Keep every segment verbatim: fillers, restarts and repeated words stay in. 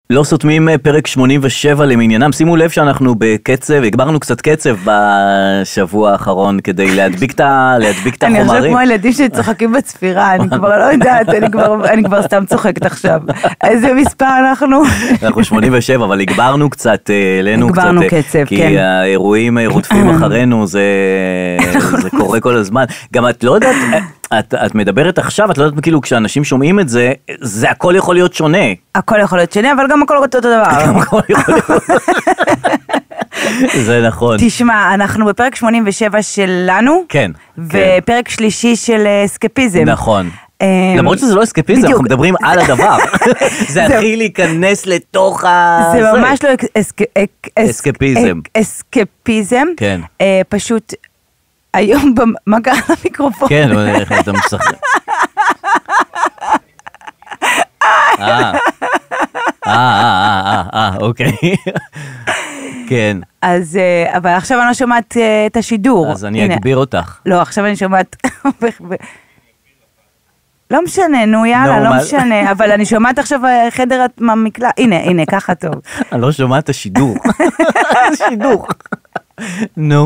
לא סותמים פרק שמונים ושבע למעניינם, שימו לב שאנחנו בקצב, הגברנו קצת קצב בשבוע האחרון כדי להדביק את החומרים. אני חושב כמו הילדים שצוחקים בצפירה, אני כבר לא יודעת, אני כבר סתם צוחקת עכשיו. איזה מספר אנחנו? אנחנו שמונים ושבע, אבל הגברנו קצת, אלינו קצת. הגברנו קצב, כן. כי האירועים רודפים אחרינו, זה קורה כל הזמן. גם את לא יודעת... את, את מדברת עכשיו, את לא יודעת, כאילו, כשאנשים שומעים את זה, זה הכל יכול להיות שונה. הכל יכול להיות שונה, אבל גם הכל אותו דבר. גם הכל יכול להיות. זה נכון. תשמע, אנחנו בפרק שמונים ושבע שלנו, כן. ופרק שלישי של אסקפיזם. נכון. למרות שזה לא אסקפיזם, אנחנו מדברים על הדבר. זה הכי להיכנס לתוך ה... זה ממש לא אסקפיזם. אסקפיזם. כן. פשוט... היום, מה קרה למיקרופון? כן, אתה משחק. אה, אה, אה, אה, אוקיי. כן. אז, אבל עכשיו אני לא שומעת את השידור. אז אני אגביר אותך. לא, עכשיו אני שומעת... לא משנה, נו יאללה, לא משנה, אבל אני שומעת עכשיו חדר המקלט. הנה, הנה, ככה טוב. אני לא שומעת את השידור. השידור. נו.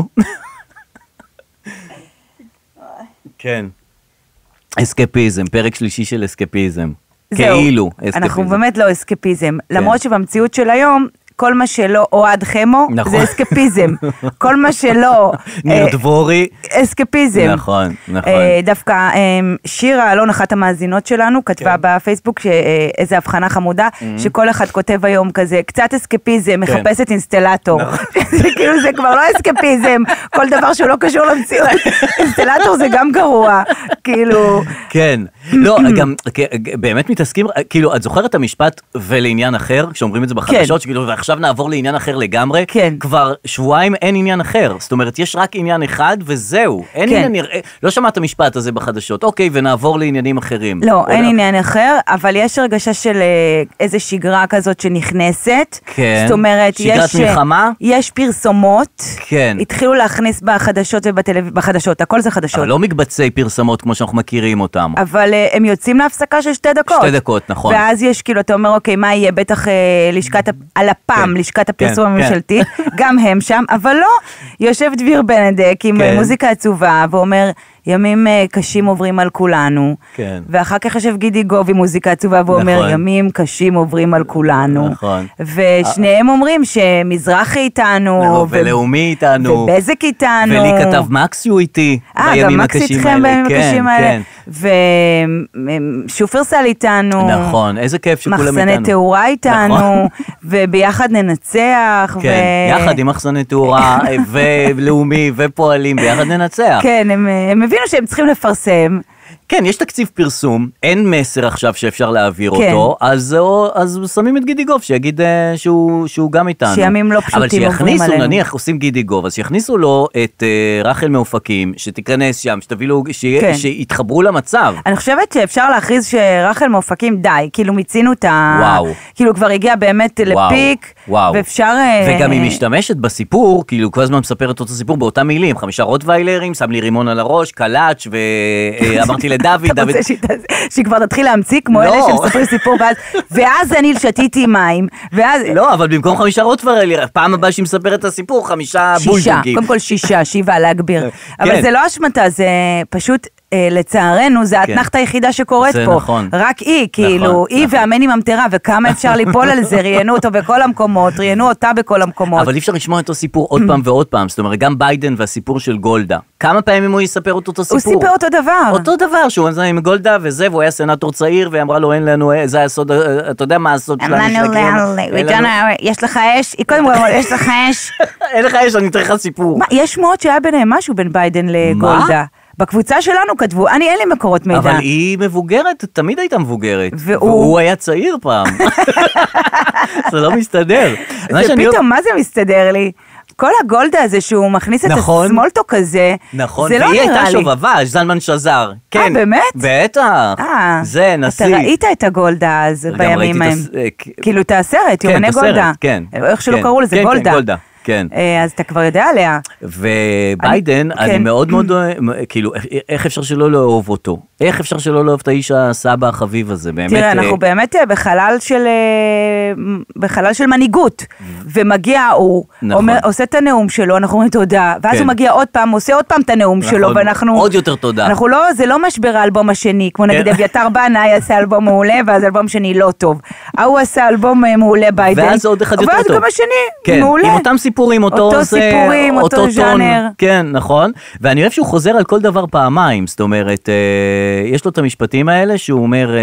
כן. אסקפיזם, פרק שלישי של אסקפיזם. כאילו אסקפיזם. אנחנו באמת לא אסקפיזם. למרות שבמציאות של היום, כל מה שלא אוהד חמו, זה אסקפיזם. כל מה שלא... ניר דבורי. אסקפיזם. נכון, נכון. דווקא שירה, לא נחת המאזינות שלנו, כתבה בפייסבוק איזו הבחנה חמודה, שכל אחד כותב היום כזה, קצת אסקפיזם, מחפשת אינסטלטור. כאילו זה כבר לא אסקפיזם, כל דבר שהוא לא קשור למציאות. אינסטלטור זה גם גרוע, כאילו... כן. לא, גם באמת מתעסקים, כאילו, את זוכרת את המשפט ולעניין אחר, כשאומרים את זה בחדשות, שכאילו, ועכשיו נעבור לעניין אחר לגמרי, כבר שבועיים אין עניין אחר, זאת אומרת, יש רק עניין אחד וזהו, אין עניין, לא שמעת המשפט הזה בחדשות, אוקיי, ונעבור לעניינים אחרים. לא, אין עניין אחר, אבל יש הרגשה של איזו שגרה כזאת שנכנסת, זאת אומרת, יש פרסומות, התחילו להכניס בחדשות ובחדשות, הכל זה חדשות. אבל לא מקבצי פרסומות כמו שאנחנו מכירים אותם. אבל הם יוצאים להפסקה של שתי דקות. שתי דקות, נכון. ואז יש, כאילו, אתה אומר, אוקיי, מה יהיה? בטח לשכת, על הפעם, לשכת הפרסום הממשלתי, גם הם שם, אבל לא, יושב דביר בנדק עם מוזיקה עצובה, ואומר, ימים קשים עוברים על כולנו, ואחר כך יושב גידי גוב עם מוזיקה עצובה, ואומר, ימים קשים עוברים על כולנו, ושניהם אומרים שמזרחי איתנו, ולאומי איתנו, ובזק איתנו, ולי כתב מקסיו איתי, בימים הקשים האלה, ושופרסל איתנו, נכון, איזה כיף שכולם איתנו, מחסני תאורה איתנו, וביחד ננצח, יחד עם מחסני תאורה, ולאומי, ופועלים, ביחד ננצח. כן, הם הבינו שהם צריכים לפרסם. כן, יש תקציב פרסום, אין מסר עכשיו שאפשר להעביר אותו, אז שמים את גידי גוב, שיגיד שהוא גם איתנו. שימים לא פשוטים עוברים עלינו. אבל שיכניסו, נניח, עושים גידי גוב, אז שיכניסו לו את רחל מאופקים, שתיכנס שם, שתבילו, שיתחברו למצב. אני חושבת שאפשר להכריז שרחל מאופקים די, כאילו מיצינו את ה... וואו. כאילו כבר הגיע באמת לפיק, ואפשר... וגם היא משתמשת בסיפור, כאילו כל הזמן מספרת אותו סיפור באותם מילים, חמישה רוטוויילרים, שם לי רימון על הראש, קלאץ' ואמרתי לדוד, אתה רוצה שהיא כבר תתחיל להמציא כמו אלה שמספרים סיפור, ואז אני שתיתי מים, ואז... לא, אבל במקום חמישה רוטוויילרים, פעם הבאה שהיא מספרת את הסיפור, חמישה בולדוגים. שישה, קודם כל שישה, שבעה להגביר. אבל זה לא אשמתה, זה פשוט... לצערנו, זה האתנחת היחידה שקורית פה. נכון. רק היא, כאילו, היא והמני ממטרה, וכמה אפשר ליפול על זה, ראיינו אותו בכל המקומות, ראיינו אותה בכל המקומות. אבל אי אפשר לשמוע אותו סיפור עוד פעם ועוד פעם, זאת אומרת, גם ביידן והסיפור של גולדה. כמה פעמים הוא יספר אותו סיפור? הוא סיפר אותו דבר. אותו דבר, שהוא עזר עם גולדה וזה, והוא היה סנטור צעיר, והיא אמרה לו, אין לנו, זה הסוד, אתה יודע מה הסוד שלנו? יש לך אש? היא קודם כל, יש לך אש? אין לך אש, אני אתן לך סיפור. יש מאוד שהיה ביניהם משהו בין ביידן לגולדה. בקבוצה שלנו כתבו, אני אין לי מקורות מידע. אבל היא מבוגרת, תמיד הייתה מבוגרת. והוא היה צעיר פעם. זה לא מסתדר. ופתאום, מה זה מסתדר לי? כל הגולדה הזה שהוא מכניס את הסמולטוק הזה, נכון, זה לא נראה לי. והיא הייתה שובבה, זלמן שזר. אה, באמת? בטח. זה נשיא. אתה ראית את הגולדה אז בימים ההם. כאילו את הסרט, יומני גולדה. כן. איך שלא קראו לזה, גולדה. כן. אז אתה כבר יודע עליה. וביידן, אני מאוד מאוד, כאילו, איך אפשר שלא לאהוב אותו? איך אפשר שלא לאהוב את האיש הסבא החביב הזה? באמת... תראה, אנחנו באמת בחלל של, בחלל של מנהיגות, ומגיע, הוא עושה את הנאום שלו, אנחנו אומרים תודה, ואז הוא מגיע עוד פעם, עושה עוד פעם את הנאום שלו, ואנחנו... עוד יותר תודה. אנחנו לא, זה לא משבר האלבום השני, כמו נגיד אביתר בנאי עשה אלבום מעולה, ואז אלבום שני לא טוב. הוא עשה אלבום מעולה ביידן. ואז עוד אחד יותר טוב. ואז גם השני, מעולה. עם אותם סיפורים, אותו סיפורים, אותו ז'אנר. כן, נכון. ואני אוהב שהוא חוזר על כל דבר פעמיים, זאת אומרת, יש לו את המשפטים האלה שהוא אומר,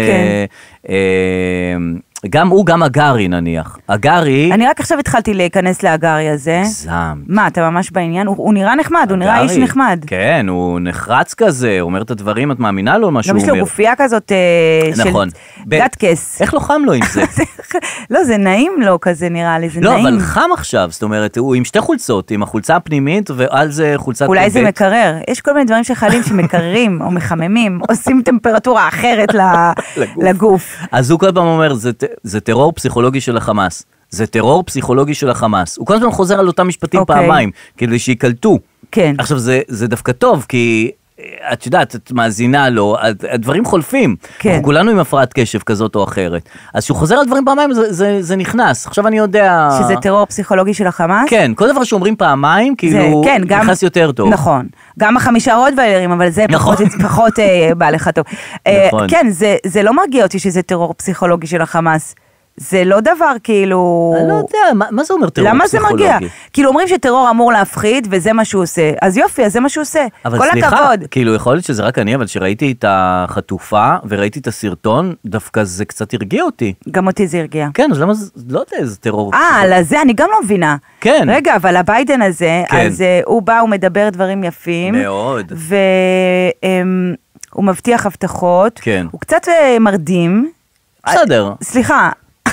גם הוא, גם הגרי נניח. הגרי... אני רק עכשיו התחלתי להיכנס להגרי הזה. זם. מה, אתה ממש בעניין? הוא, הוא נראה נחמד, הוא נראה איש נחמד. כן, הוא נחרץ כזה, הוא אומר את הדברים, את מאמינה לו מה שהוא אומר. גם יש לו גופייה כזאת נכון. של גטקס. איך לא חם לו עם זה? לא, זה נעים לו כזה נראה לי, זה לא, נעים. אבל חם עכשיו, זאת אומרת, הוא עם שתי חולצות, עם החולצה הפנימית ועל זה חולצת... אולי זה מקרר. יש כל מיני דברים שחיילים שמקררים או מחממים, עושים טמפרטורה אחרת לגוף. אז הוא כל פעם אומר, זה זה טרור פסיכולוגי של החמאס. זה טרור פסיכולוגי של החמאס. הוא כל הזמן חוזר על אותם משפטים okay. פעמיים, כדי שיקלטו. כן. עכשיו, זה, זה דווקא טוב, כי את יודעת, את מאזינה לו, הדברים חולפים. כן. אנחנו כולנו עם הפרעת קשב כזאת או אחרת. אז שהוא חוזר על דברים פעמיים, זה, זה, זה נכנס. עכשיו אני יודע... שזה טרור פסיכולוגי של החמאס? כן, כל דבר שאומרים פעמיים, כאילו, כן, גם, נכנס יותר טוב. נכון. גם החמישה רוטוויילרים, אבל זה נכון. פחות, פחות אה, בא לך טוב. נכון. אה, כן, זה, זה לא מרגיע אותי שזה טרור פסיכולוגי של החמאס. זה לא דבר כאילו... אני לא יודע, מה, מה זה אומר טרור למה פסיכולוגי? למה זה מרגיע? כאילו אומרים שטרור אמור להפחיד, וזה מה שהוא עושה. אז יופי, אז זה מה שהוא עושה. אבל כל סליחה, הכבוד. כאילו יכול להיות שזה רק אני, אבל שראיתי את החטופה, וראיתי את הסרטון, דווקא זה קצת הרגיע אותי. גם אותי זה הרגיע. כן, אז למה זה, לא יודע איזה טרור. אה, על זה אני גם לא מבינה. כן. רגע, אבל הביידן הזה, כן. אז uh, הוא בא, הוא מדבר דברים יפים. מאוד. והוא um, מבטיח הבטחות. כן. הוא קצת uh, מרדים. בסדר. סליחה.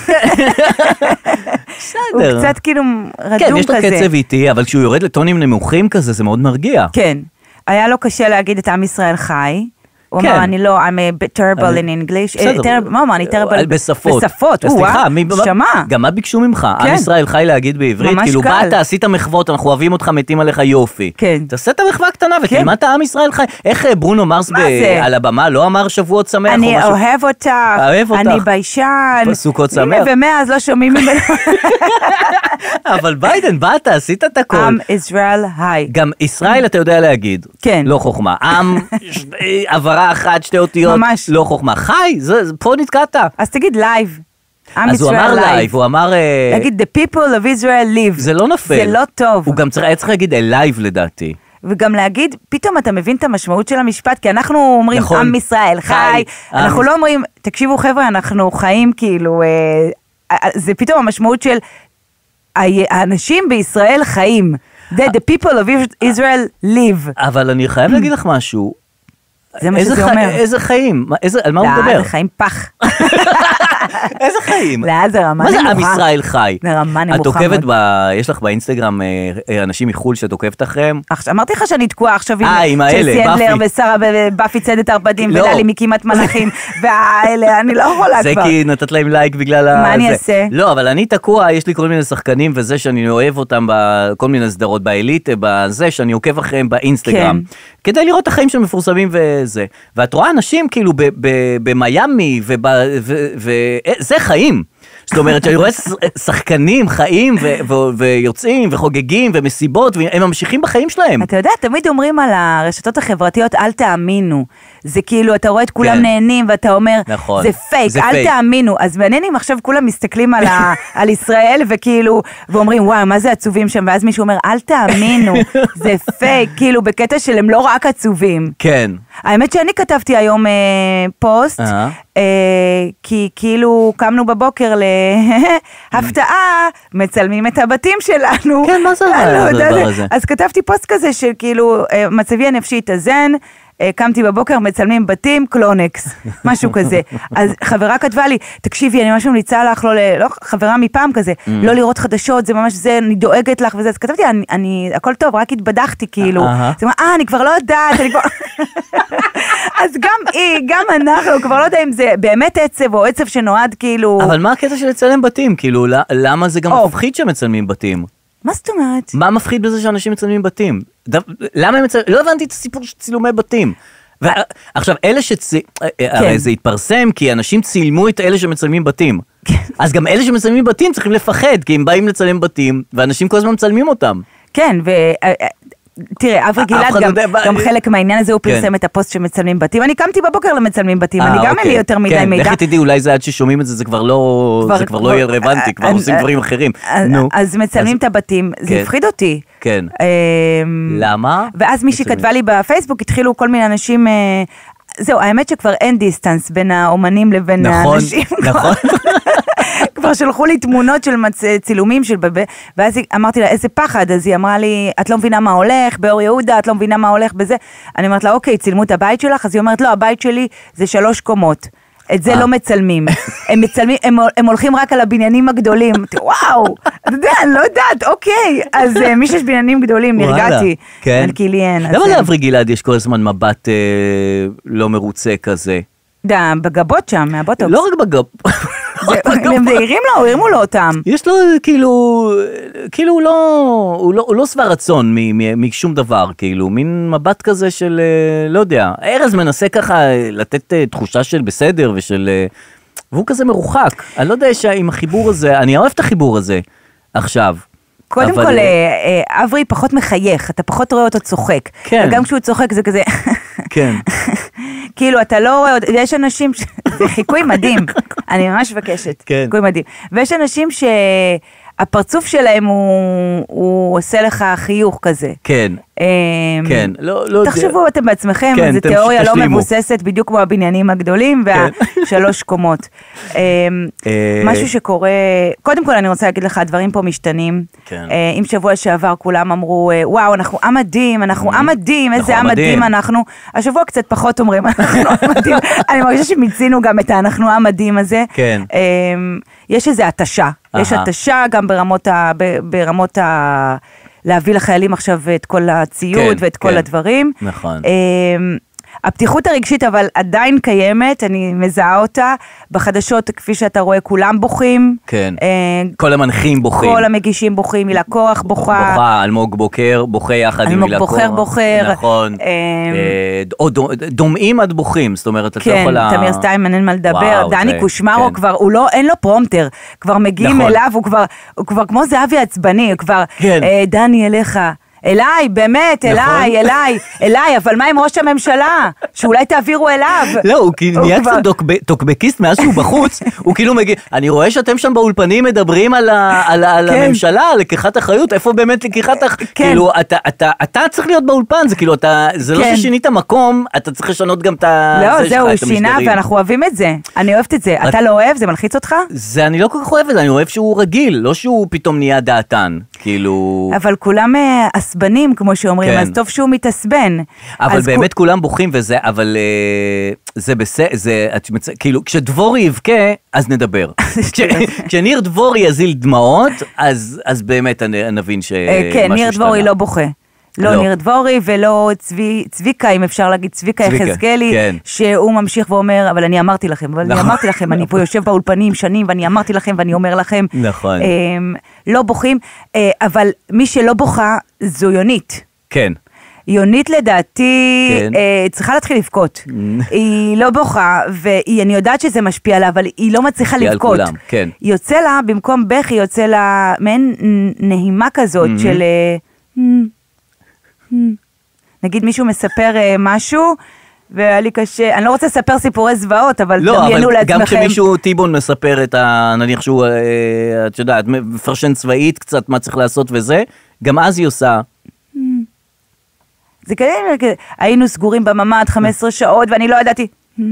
הוא קצת כאילו רדום כזה. כן, יש לו קצב איטי, אבל כשהוא יורד לטונים נמוכים כזה, זה מאוד מרגיע. כן. היה לו קשה להגיד את עם ישראל חי. הוא אמר, אני לא, I'm a terrible in English. מה אמר, אני terrible בשפות. בשפות, סליחה, שמע. גם מה ביקשו ממך? עם ישראל חי להגיד בעברית, כאילו באת, עשית מחוות, אנחנו אוהבים אותך, מתים עליך יופי. תעשה את המחווה הקטנה ותלמד את העם ישראל חי. איך ברונו מרס על הבמה לא אמר שבועות שמח? אני אוהב אותך, אני ביישן. סוכות שמח. ומאז לא שומעים ממנו. אבל ביידן, באת, עשית את הכל. עם ישראל חי. גם ישראל אתה יודע להגיד. כן. לא חוכמה. עם עברה אחת, שתי אותיות, ממש. לא חוכמה. חי, זה, זה, פה נתקעת. אז תגיד לייב. אז הוא אמר לייב, הוא אמר... להגיד, the people of Israel live. זה לא נופל. זה לא טוב. הוא גם צריך, היה צריך להגיד לייב לדעתי. וגם להגיד, פתאום אתה מבין את המשמעות של המשפט, כי אנחנו אומרים, נכון. עם ישראל חי, חי אנחנו עם... לא אומרים, תקשיבו חבר'ה, אנחנו חיים כאילו, אה, זה פתאום המשמעות של, האנשים בישראל חיים. The, the people of Israel live. אבל אני חייב להגיד לך משהו, זה מה שזה אומר. איזה חיים? על מה הוא מדבר? זה חיים פח. איזה חיים? לא, זה רמה נמוכה. מה זה עם ישראל חי? זה רמה נמוכה. את עוקבת, יש לך באינסטגרם אנשים מחול שאת עוקבת אחריהם? אמרתי לך שאני תקועה עכשיו עם צ'לסי אנדלר ושרה ובאפי צדת ארבדים וללי מקימת מלאכים והאלה, אני לא יכולה כבר. זה כי נתת להם לייק בגלל ה... מה אני אעשה? לא, אבל אני תקוע, יש לי כל מיני שחקנים וזה שאני אוהב אותם בכל מיני סדרות באליט, בזה שאני עוקב אחריהם באינסטגרם. כדי לראות את החיים שמפורסמים וזה. ואת רואה אנשים כאילו במיימי וזה חיים. זאת אומרת שאני רואה שחקנים חיים ויוצאים וחוגגים ומסיבות והם ממשיכים בחיים שלהם. אתה יודע, תמיד אומרים על הרשתות החברתיות אל תאמינו. זה כאילו אתה רואה את כולם נהנים ואתה אומר זה פייק, אל תאמינו. אז מעניינים עכשיו כולם מסתכלים על ישראל וכאילו ואומרים וואו מה זה עצובים שם, ואז מישהו אומר אל תאמינו, זה פייק, כאילו בקטע של הם לא רק עצובים. כן. האמת שאני כתבתי היום פוסט כי כאילו קמנו בבוקר להפתעה, מצלמים את הבתים שלנו. כן, מה זה הדבר הזה? אז כתבתי פוסט כזה של כאילו מצבי הנפשי התאזן, קמתי בבוקר, מצלמים בתים, קלונקס, משהו כזה. אז חברה כתבה לי, תקשיבי, אני ממש ממליצה לך, לא, לא, חברה מפעם כזה, לא לראות חדשות, זה ממש זה, אני דואגת לך וזה. אז כתבתי, אני, אני, הכל טוב, רק התבדחתי כאילו. זה אומר, אה, אני כבר לא יודעת, אני כבר... אז גם היא, גם אנחנו, כבר לא יודע אם זה באמת עצב או עצב שנועד כאילו... אבל מה הקטע של לצלם בתים? כאילו, למה זה גם מפחיד שמצלמים בתים? מה זאת אומרת? מה מפחיד בזה שאנשים מצלמים בתים? למה הם מצלמים? לא הבנתי את הסיפור של צילומי בתים. עכשיו, אלה שצ... הרי זה התפרסם כי אנשים צילמו את אלה שמצלמים בתים. אז גם אלה שמצלמים בתים צריכים לפחד, כי הם באים לצלם בתים, ואנשים כל הזמן מצלמים אותם. כן, ו... תראה, אברי גלעד גם חלק מהעניין הזה, הוא פרסם את הפוסט שמצלמים בתים. אני קמתי בבוקר למצלמים בתים, אני גם אין לי יותר מדי מידע. לכי תדעי, אולי זה עד ששומעים את זה, זה כבר לא יהיה רלוונטי, כבר עושים דברים אחרים. אז מצלמים את הבתים, זה הפחיד אותי. כן. למה? ואז מישהי כתבה לי בפייסבוק, התחילו כל מיני אנשים... זהו, האמת שכבר אין דיסטנס בין האומנים לבין האנשים. נכון, נכון. כבר שלחו לי תמונות של צילומים של בבה, ואז אמרתי לה, איזה פחד, אז היא אמרה לי, את לא מבינה מה הולך, באור יהודה, את לא מבינה מה הולך בזה. אני אומרת לה, אוקיי, צילמו את הבית שלך, אז היא אומרת, לא, הבית שלי זה שלוש קומות. את זה לא מצלמים. הם מצלמים, הם הולכים רק על הבניינים הגדולים. וואו, אתה יודע, אני לא יודעת, אוקיי. אז מי שיש בניינים גדולים, נרגעתי. כן. כי אין. למה לאברי גלעד יש כל הזמן מבט לא מרוצה כזה? בגבות שם, מהבוטוקס. לא רק בגבות. הם דהירים לו, הרימו לו אותם. יש לו כאילו, כאילו הוא לא, הוא לא שבע רצון משום דבר, כאילו, מין מבט כזה של, לא יודע, ארז מנסה ככה לתת תחושה של בסדר ושל, והוא כזה מרוחק. אני לא יודע שעם החיבור הזה, אני אוהב את החיבור הזה עכשיו. קודם כל, אברי פחות מחייך, אתה פחות רואה אותו צוחק. כן. וגם כשהוא צוחק זה כזה... כן. כאילו, אתה לא רואה, יש אנשים, זה חיקוי מדהים, אני ממש מבקשת, כן. חיקוי מדהים. ויש אנשים שהפרצוף שלהם הוא, הוא עושה לך חיוך כזה. כן. כן, לא, לא תחשבו אתם בעצמכם, כן, זו תיאוריה לא מבוססת, בדיוק כמו הבניינים הגדולים והשלוש קומות. משהו שקורה, קודם כל אני רוצה להגיד לך, הדברים פה משתנים. אם שבוע שעבר כולם אמרו, וואו, אנחנו עמדים, אנחנו עמדים, איזה עמדים אנחנו. השבוע קצת פחות אומרים, אנחנו עמדים. אני מרגישה שמיצינו גם את אנחנו עמדים הזה. יש איזו התשה, יש התשה גם ברמות ה... להביא לחיילים עכשיו את כל הציוד ואת כל הדברים. נכון. הפתיחות הרגשית אבל עדיין קיימת, אני מזהה אותה, בחדשות כפי שאתה רואה כולם בוכים. כן, כל המנחים בוכים. כל המגישים בוכים, מילה כוח בוכה. בוכה, אלמוג בוקר, בוכה יחד עם מילה כוח. אלמוג בוחר בוחר. נכון, או דומעים עד בוכים, זאת אומרת, את לא יכולה... כן, תמיר סטיימן אין מה לדבר, דני קושמרו כבר, אין לו פרומטר, כבר מגיעים אליו, הוא כבר כמו זהבי עצבני, הוא כבר, דני אליך. אליי, באמת, אליי, אליי, אליי, אבל מה עם ראש הממשלה? שאולי תעבירו אליו. לא, הוא נהיה קצת טוקבקיסט מאז שהוא בחוץ, הוא כאילו מגיע, אני רואה שאתם שם באולפנים מדברים על הממשלה, על לקיחת אחריות, איפה באמת לקיחת אחריות? כאילו, אתה צריך להיות באולפן, זה כאילו, זה לא ששינית מקום, אתה צריך לשנות גם את המשדרים. לא, זהו, הוא שינה, ואנחנו אוהבים את זה. אני אוהבת את זה. אתה לא אוהב? זה מלחיץ אותך? זה, אני לא כל כך אוהב את זה, אני אוהב שהוא רגיל, לא שהוא פתאום נהיה דעתן, כאילו... אבל כולם עצבנים, כמו שאומרים, אז טוב שהוא מתעצבן. אבל באמת כולם בוכים וזה, אבל זה בסדר, כאילו, כשדבורי יבכה, אז נדבר. כשניר דבורי יזיל דמעות, אז באמת נבין שמשהו השתנה. כן, ניר דבורי לא בוכה. לא ניר דבורי ולא צביקה, אם אפשר להגיד צביקה יחזקאלי, שהוא ממשיך ואומר, אבל אני אמרתי לכם, אבל אני אמרתי לכם, אני פה יושב באולפנים שנים, ואני אמרתי לכם, ואני אומר לכם, נכון. לא בוכים, אבל מי שלא בוכה, זו יונית. כן. יונית לדעתי צריכה להתחיל לבכות. היא לא בוכה, ואני יודעת שזה משפיע לה, אבל היא לא מצליחה לבכות. יוצא לה, במקום בכי, יוצא לה מעין נהימה כזאת של... נגיד מישהו מספר משהו, והיה לי קשה, אני לא רוצה לספר סיפורי זוועות, אבל דמיינו לעצמכם. גם כשמישהו טיבון מספר את ה... נניח שהוא, את יודעת, מפרשן צבאית קצת מה צריך לעשות וזה, גם אז היא עושה. זה כזה, היינו סגורים בממ"ד חמש עשרה שעות, ואני לא ידעתי.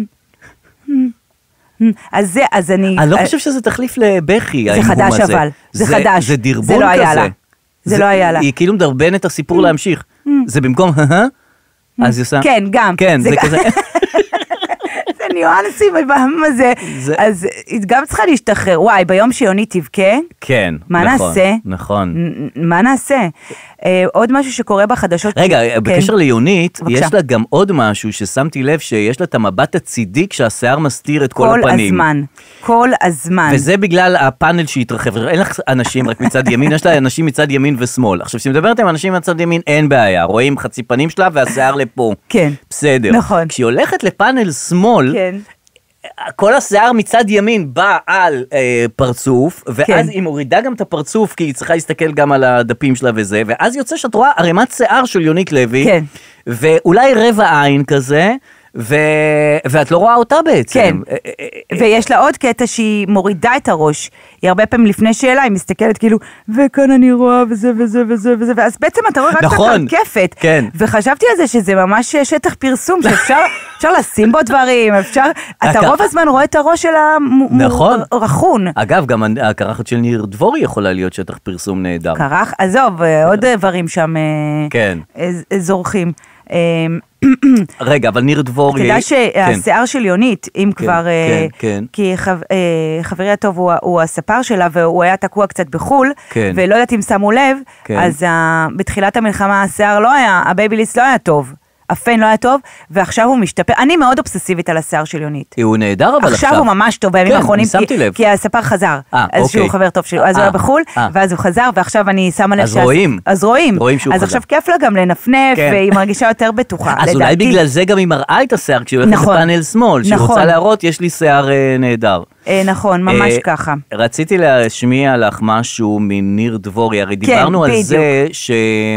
אז זה, אז אני... אני לא חושב שזה תחליף לבכי, זה חדש אבל, זה חדש. זה דרבון כזה. זה לא היה לה. היא כאילו מדרבן את הסיפור להמשיך. זה במקום, אז היא עושה... כן, גם. כן, זה כזה... זה הניואנסים בעם הזה, אז היא גם צריכה להשתחרר. וואי, ביום שיוני תבכה? כן, מה נעשה? נכון. מה נעשה? עוד משהו שקורה בחדשות. רגע, בקשר ליונית, יש לה גם עוד משהו ששמתי לב שיש לה את המבט הצידי כשהשיער מסתיר את כל הפנים. כל הזמן, כל הזמן. וזה בגלל הפאנל שהתרחב. אין לך אנשים רק מצד ימין, יש לה אנשים מצד ימין ושמאל. עכשיו, כשהיא מדברת עם אנשים מצד ימין, אין בעיה. רואים חצי פנים שלה והשיער לפה. כן. בסדר. נכון. כשהיא הולכת לפאנל שמאל, כן. כל השיער מצד ימין בא על אה, פרצוף, ואז כן. היא מורידה גם את הפרצוף, כי היא צריכה להסתכל גם על הדפים שלה וזה, ואז יוצא שאת רואה ערימת שיער של יונית לוי, כן. ואולי רבע עין כזה, ו... ואת לא רואה אותה בעצם. כן, ויש לה עוד קטע שהיא מורידה את הראש. היא הרבה פעמים לפני שאלה, היא מסתכלת כאילו, וכאן אני רואה וזה וזה וזה וזה, ואז בעצם אתה רואה רק נכון, את הקרקפת. כן. וחשבתי על זה שזה ממש שטח פרסום, שאפשר אפשר לשים בו דברים, אפשר, אתה רוב הזמן רואה את הראש של הרחון. אגב, גם הקרחת של ניר דבורי יכולה להיות שטח פרסום נהדר. קרח, עזוב, עוד דברים שם זורחים. רגע, אבל ניר דבורי... אתה יודע שהשיער של יונית, אם כבר... כי חברי הטוב הוא הספר שלה, והוא היה תקוע קצת בחול, ולא יודעת אם שמו לב, אז בתחילת המלחמה השיער לא היה, הבייביליס לא היה טוב. הפן לא היה טוב, ועכשיו הוא משתפר. אני מאוד אובססיבית על השיער של יונית. הוא נהדר, אבל עכשיו... עכשיו הוא ממש טוב בימים האחרונים, כי הספר חזר. אז שהוא חבר טוב שלו. אז הוא היה בחול, ואז הוא חזר, ועכשיו אני שמה לב... אז רואים. אז רואים. אז עכשיו כיף לה גם לנפנף, והיא מרגישה יותר בטוחה. אז אולי בגלל זה גם היא מראה את השיער, כשהיא הולכת לפאנל שמאל, שהיא רוצה להראות, יש לי שיער נהדר. נכון, ממש ככה. רציתי להשמיע לך משהו מניר דבורי, הרי דיברנו על זה ש...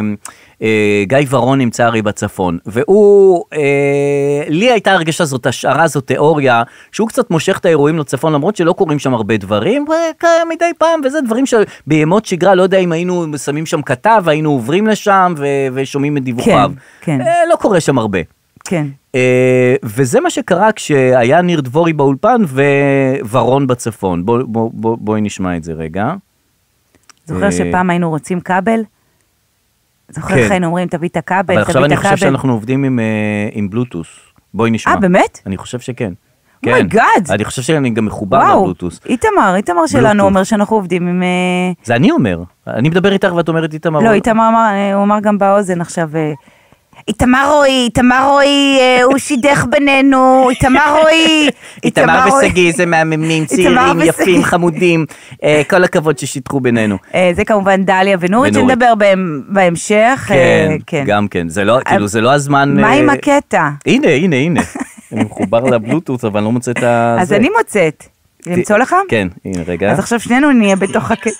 גיא ורון נמצא הרי בצפון, והוא, אה, לי הייתה הרגשה זאת השערה, זאת תיאוריה, שהוא קצת מושך את האירועים לצפון, למרות שלא קוראים שם הרבה דברים, מדי פעם, וזה דברים שבימות שגרה, לא יודע אם היינו שמים שם כתב, היינו עוברים לשם ו- ושומעים את דיווחיו. כן, כן. אה, לא קורה שם הרבה. כן. אה, וזה מה שקרה כשהיה ניר דבורי באולפן וורון בצפון. בוא, בוא, בוא, בואי נשמע את זה רגע. זוכר אה... שפעם היינו רוצים כבל? זוכר איך היינו אומרים, תביא את הכבל, תביא את הכבל. אבל עכשיו אני חושב שאנחנו עובדים עם, עם בלוטוס. בואי נשמע. אה, באמת? אני חושב שכן. אומייגאד. אני חושב שאני גם מחובר לבלוטוס. איתמר, איתמר שלנו אומר שאנחנו עובדים עם... זה אני אומר. אני מדבר איתך ואת אומרת איתמר. לא, איתמר הוא אמר גם באוזן עכשיו... איתמר רועי, איתמר רועי, הוא שידך בינינו, איתמר רועי. איתמר וסגי, זה מהממים, צעירים, יפים, חמודים, כל הכבוד ששיתחו בינינו. זה כמובן דליה ונורית, שנדבר בהמשך. כן, גם כן, זה לא הזמן... מה עם הקטע? הנה, הנה, הנה. אני מחובר לבלוטוס, אבל אני לא מוצא את זה. אז אני מוצאת. למצוא לך? כן, הנה, רגע. אז עכשיו שנינו נהיה בתוך הקטע.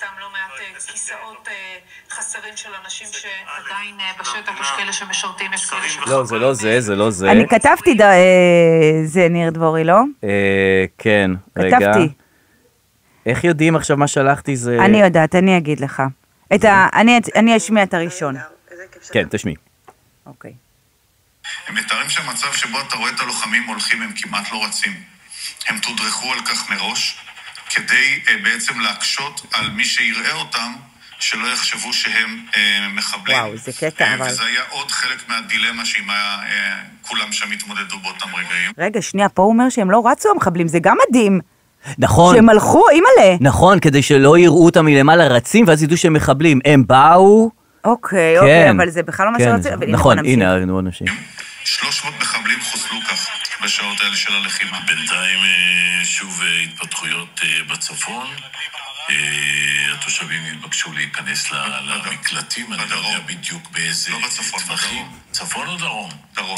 של אנשים שעדיין בשטח, יש כאלה שמשרתים, יש כאלה שמשרתים. לא, זה לא זה, זה לא זה. אני כתבתי, זה ניר דבורי, לא? כן, רגע. כתבתי. איך יודעים עכשיו מה שלחתי זה... אני יודעת, אני אגיד לך. אני אשמיע את הראשון. כן, תשמיע. אוקיי. הם מתארים שהמצב שבו אתה רואה את הלוחמים הולכים, הם כמעט לא רצים. הם תודרכו על כך מראש, כדי בעצם להקשות על מי שיראה אותם, שלא יחשבו שהם אה, מחבלים. וואו, זה קטע, אה, אבל... וזה היה עוד חלק מהדילמה שעם היה, אה, כולם שם התמודדו באותם רגעים. רגע, שנייה, פה הוא אומר שהם לא רצו המחבלים, זה גם מדהים. נכון. שהם הלכו, אימא'לה. נכון, כדי שלא יראו אותם מלמעלה רצים, ואז ידעו שהם מחבלים. הם באו... אוקיי, כן, אוקיי, אבל זה בכלל לא כן, מה שרוצים. נכון, הנה, הנה עוד אנשים. שלוש מאות מחבלים חוסלו כך בשעות האלה של הלחימה. בינתיים שוב התפתחויות בצפון. התושבים התבקשו להיכנס למקלטים, אני לא יודע בדיוק באיזה טווחים. צפון או דרום? דרום.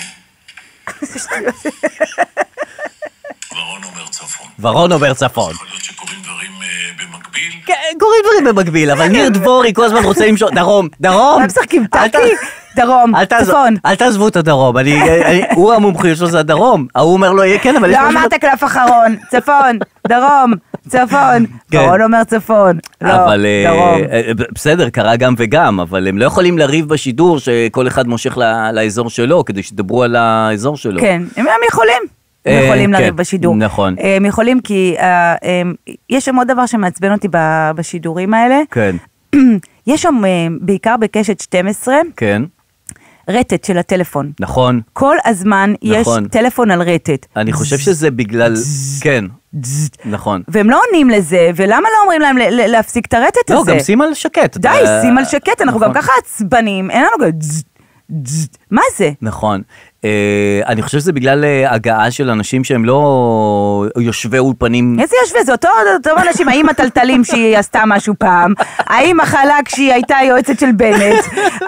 ורון אומר צפון. ורון אומר צפון. יכול להיות שקוראים דברים במקביל? כן, קוראים דברים במקביל, אבל ניר דבורי כל הזמן רוצה למשוך, דרום, דרום. הם משחקים טאקי, דרום, צפון. אל תעזבו את הדרום, הוא המומחיות שלו זה הדרום, הוא אומר לו, כן, אבל... לא אמרת קלף אחרון, צפון, דרום. צפון, ורון אומר צפון, לא, דרום. בסדר, קרה גם וגם, אבל הם לא יכולים לריב בשידור שכל אחד מושך לאזור שלו, כדי שדברו על האזור שלו. כן, הם יכולים. הם יכולים לריב בשידור. נכון. הם יכולים כי יש שם עוד דבר שמעצבן אותי בשידורים האלה. כן. יש שם בעיקר בקשת שתים עשרה. כן. רטט של הטלפון. נכון. כל הזמן יש טלפון על רטט. אני חושב שזה בגלל, כן, נכון. והם לא עונים לזה, ולמה לא אומרים להם להפסיק את הרטט הזה? לא, גם שים על שקט. די, שים על שקט, אנחנו גם ככה עצבנים, אין לנו גם... מה זה? נכון. אני חושב שזה בגלל הגעה של אנשים שהם לא יושבי אולפנים. איזה יושבי? זה אותו אנשים, האם הטלטלים שהיא עשתה משהו פעם, האם החלק שהיא הייתה יועצת של בנט,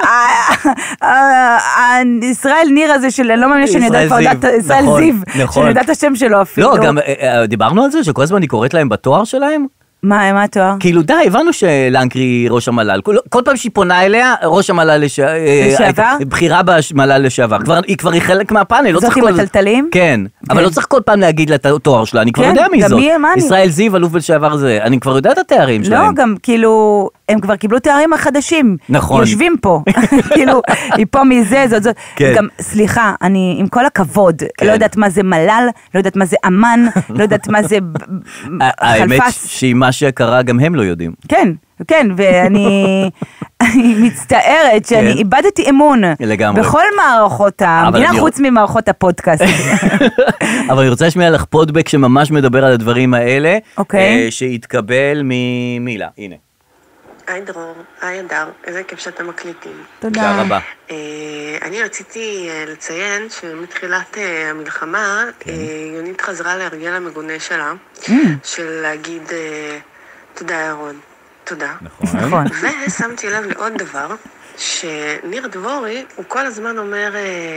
ישראל ניר הזה של, לא מאמינה שאני יודעת, ישראל זיו, שאני יודעת השם שלו אפילו. לא, גם דיברנו על זה, שכל הזמן אני קוראת להם בתואר שלהם. מה, מה התואר? כאילו די, הבנו שלנקרי ראש המל"ל, כל פעם שהיא פונה אליה, ראש המל"ל לשעבר? בחירה במל"ל לשעבר, היא כבר היא חלק מהפאנל. זאת עם הטלטלים? כן, אבל לא צריך כל פעם להגיד לה את התואר שלה, אני כבר יודע מי זאת. ישראל זיו, אלוף לשעבר זה, אני כבר יודע את התארים שלהם. לא, גם כאילו, הם כבר קיבלו תארים החדשים. נכון. יושבים פה, כאילו, היא פה מזה, זאת זאת. גם, סליחה, אני עם כל הכבוד, לא יודעת מה זה מל"ל, לא יודעת מה זה אמן, לא יודעת מה זה חלפס. מה שקרה גם הם לא יודעים. כן, כן, ואני מצטערת שאני איבדתי אמון בכל מערכות המדינה, חוץ ממערכות הפודקאסט. אבל אני רוצה לשמיע לך פודבק שממש מדבר על הדברים האלה, שהתקבל ממילה, הנה. היי דרור, היי אדר, איזה כיף שאתם מקליטים. תודה רבה. אני רציתי לציין שמתחילת המלחמה, יונית חזרה להרגל המגונה שלה, של להגיד תודה ירון, תודה. נכון. ושמתי לב לעוד דבר, שניר דבורי, הוא כל הזמן אומר,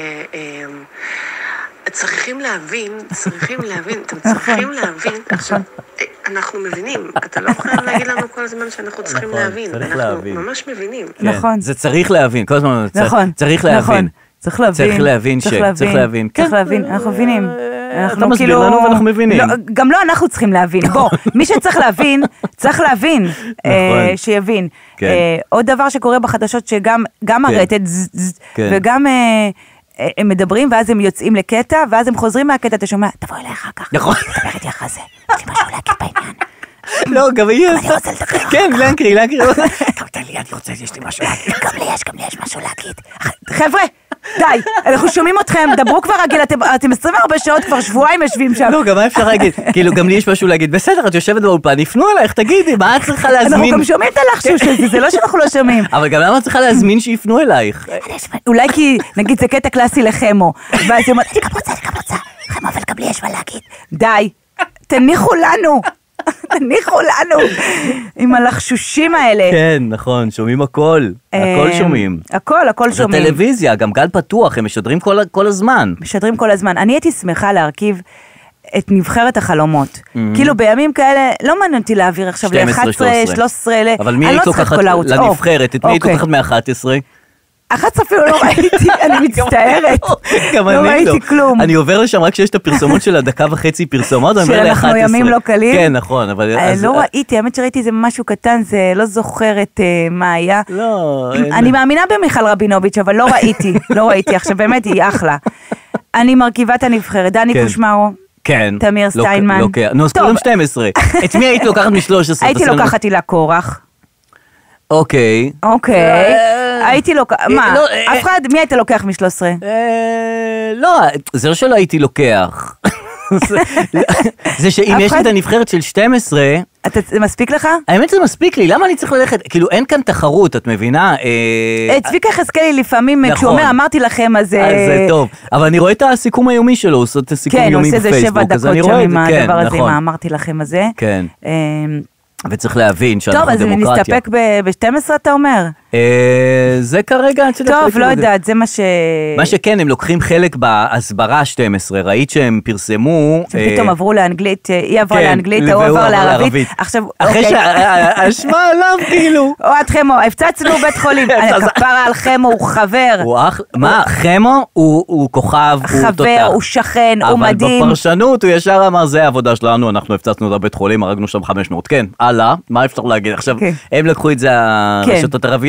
צריכים להבין, צריכים להבין, אתם צריכים להבין, עכשיו, אנחנו מבינים, אתה לא חייב להגיד לנו כל הזמן שאנחנו צריכים להבין, אנחנו ממש מבינים. נכון. זה צריך להבין, כל הזמן צריך להבין. צריך להבין. צריך להבין ש... צריך להבין. צריך להבין, אנחנו מבינים. אתה מסביר לנו ואנחנו מבינים. גם לא אנחנו צריכים להבין. בוא, מי שצריך להבין, צריך להבין, שיבין. עוד דבר שקורה בחדשות, שגם הרטט, וגם... הם מדברים, ואז הם יוצאים לקטע, ואז הם חוזרים מהקטע, אתה שומע, תבוא אליי אחר כך. נכון. תדבר איתי אחרי זה. יש לי משהו להגיד בעניין. לא, גם היא... אני רוצה לדבר. כן, לנקרי, לנקרי. גם תן לי, אני רוצה, יש לי משהו להגיד. גם לי יש, גם לי יש משהו להגיד. חבר'ה, די, אנחנו שומעים אתכם, דברו כבר רגיל, אתם עשרים וארבע שעות, כבר שבועיים יושבים שם. לא, גם מה אפשר להגיד? כאילו, גם לי יש משהו להגיד. בסדר, את יושבת באולפן, יפנו אלייך, תגידי, מה את צריכה להזמין? אנחנו גם שומעים את הלחשוש הזה, זה לא שאנחנו לא שומעים. אבל גם למה את צריכה להזמין שיפנו אלייך? אולי כי, נגיד, זה קטע קלאסי לחמו, ואז היא אומרת, אני גם רוצה, אני גם רוצה, חמו, אבל גם לי יש מה להגיד. די, תניחו לנו. תניחו לנו עם הלחשושים האלה. כן, נכון, שומעים הכל, הכל שומעים. הכל, הכל שומעים. זה טלוויזיה, גם גל פתוח, הם משדרים כל הזמן. משדרים כל הזמן. אני הייתי שמחה להרכיב את נבחרת החלומות. כאילו בימים כאלה, לא מעניין אותי להעביר עכשיו ל-אחת עשרה, שלוש עשרה, אבל מי היית לוקחת לנבחרת? את מי היית לוקחת מ-אחת עשרה? אחת עשרה אפילו לא ראיתי, אני מצטערת. לא ראיתי כלום. אני עובר לשם רק שיש את הפרסומות של הדקה וחצי פרסומות. שאנחנו ימים לא קלים. כן, נכון. לא ראיתי, האמת שראיתי איזה משהו קטן, זה לא זוכרת מה היה. לא. אני מאמינה במיכל רבינוביץ', אבל לא ראיתי, לא ראיתי. עכשיו באמת היא אחלה. אני מרכיבת הנבחרת, דני קושמרו. כן. תמיר סטיינמן. נו, אז כולם שתים עשרה. את מי היית לוקחת מ-שלוש עשרה? הייתי לוקחת הילה קורח. אוקיי. אוקיי. הייתי לוקח, מה? אף אחד, מי היית לוקח מ-שלוש עשרה? לא, זה לא שלא הייתי לוקח. זה שאם יש לי את הנבחרת של שתים עשרה... זה מספיק לך? האמת זה מספיק לי, למה אני צריך ללכת? כאילו אין כאן תחרות, את מבינה? צביקה חזקאלי לפעמים, כשהוא אומר, אמרתי לכם, אז... זה טוב, אבל אני רואה את הסיכום היומי שלו, הוא עושה את הסיכום יומי בפייסבוק. כן, הוא עושה זה שבע דקות שם עם הדבר הזה, מה אמרתי לכם הזה. כן. וצריך להבין שאנחנו דמוקרטיה. טוב, אז נסתפק ב-שתים עשרה אתה אומר? זה כרגע... טוב, לא יודעת, זה מה ש... מה שכן, הם לוקחים חלק בהסברה שתים עשרה, ראית שהם פרסמו... שפתאום עברו לאנגלית, היא עברה לאנגלית, הוא עבר לערבית. עכשיו, אחרי שהאשמה עליו, כאילו. אוהד חמו, הפצצנו בית חולים. כפרה על חמו, הוא חבר. מה, חמו הוא כוכב, הוא תותח. חבר, הוא שכן, הוא מדהים. אבל בפרשנות הוא ישר אמר, זה העבודה שלנו, אנחנו הפצצנו את הבית חולים, הרגנו שם חמש מאות. כן, הלאה, מה אפשר להגיד? עכשיו, הם לקחו את זה הרשתות ערביות,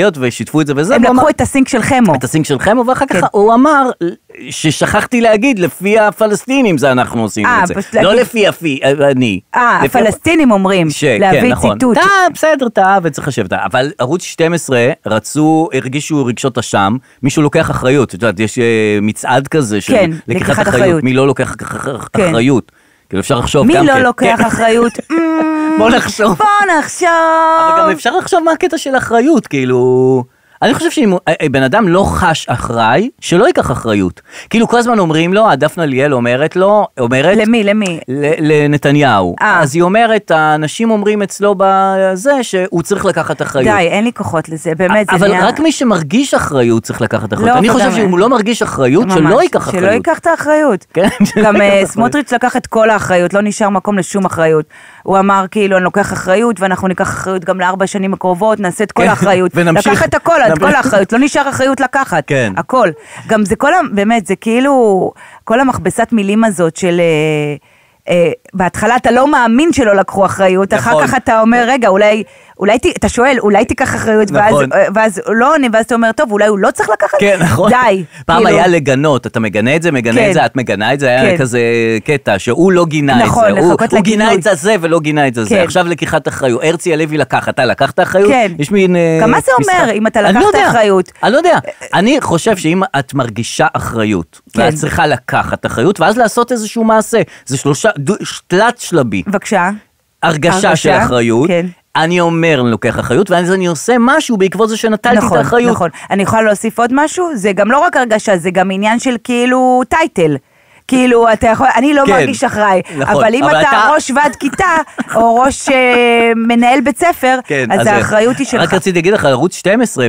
חוויות ושיתפו את זה וזה. הם לקחו את הסינק של חמו. את הסינק של חמו, ואחר כך הוא אמר ששכחתי להגיד, לפי הפלסטינים זה אנחנו עושים את זה. לא לפי אני. אה, הפלסטינים אומרים, להביא ציטוט. טעה, בסדר, טעה, וצריך לשבת. אבל ערוץ שתים עשרה רצו, הרגישו רגשות אשם, מישהו לוקח אחריות. את יודעת, יש מצעד כזה של לקיחת אחריות. מי לא לוקח אחריות? כאילו אפשר לחשוב גם כן. מי לא לוקח אחריות? בוא נחשוב. בוא נחשוב. אבל גם אפשר לחשוב מה הקטע של אחריות, כאילו... אני חושב שאם בן אדם לא חש אחראי, שלא ייקח אחריות. כאילו כל הזמן אומרים לו, דפנה ליאל אומרת לו, אומרת... למי, למי? לנתניהו. אז היא אומרת, האנשים אומרים אצלו בזה, שהוא צריך לקחת אחריות. די, אין לי כוחות לזה, באמת. אבל רק מי שמרגיש אחריות צריך לקחת אחריות. אני חושב שאם הוא לא מרגיש אחריות, שלא ייקח אחריות. שלא ייקח את האחריות. גם סמוטריץ' לקח את כל האחריות, לא נשאר מקום לשום אחריות. הוא אמר כאילו, אני לוקח אחריות, ואנחנו ניקח אחריות גם לארבע שנים הקרובות, נעשה את כל האחריות. לקח את הכל, את כל האחריות, לא נשאר אחריות לקחת. הכל. גם זה כל, באמת, זה כאילו, כל המכבסת מילים הזאת של... בהתחלה אתה לא מאמין שלא לקחו אחריות, אחר כך אתה אומר, רגע, אולי, אולי, אתה שואל, אולי תיקח אחריות, ואז לא עונה, ואז אתה אומר, טוב, אולי הוא לא צריך לקחת? כן, נכון. די. פעם היה לגנות, אתה מגנה את זה, מגנה את זה, את מגנה את זה, היה כזה קטע, שהוא לא גינה את זה, הוא גינה את זה ולא גינה את זה, עכשיו לקיחת אחריות, הרצי הלוי לקח, אתה לקחת אחריות? כן. יש מין... כמה זה אומר, אם אתה לקחת אחריות? אני לא יודע, אני חושב שאם את מרגישה אחריות, ואת צריכה לקחת אחריות, ואז לעשות איזשהו מעשה, זה שלושה, תלת שלבי. בבקשה. הרגשה של אחריות. אני אומר, אני לוקח אחריות, ואז אני עושה משהו בעקבות זה שנטלתי את האחריות. נכון, נכון. אני יכולה להוסיף עוד משהו? זה גם לא רק הרגשה, זה גם עניין של כאילו טייטל. כאילו, אתה יכול, אני לא מרגיש אחראי, אבל אם אתה ראש ועד כיתה, או ראש מנהל בית ספר, אז האחריות היא שלך. רק רציתי להגיד לך, ערוץ שתים עשרה,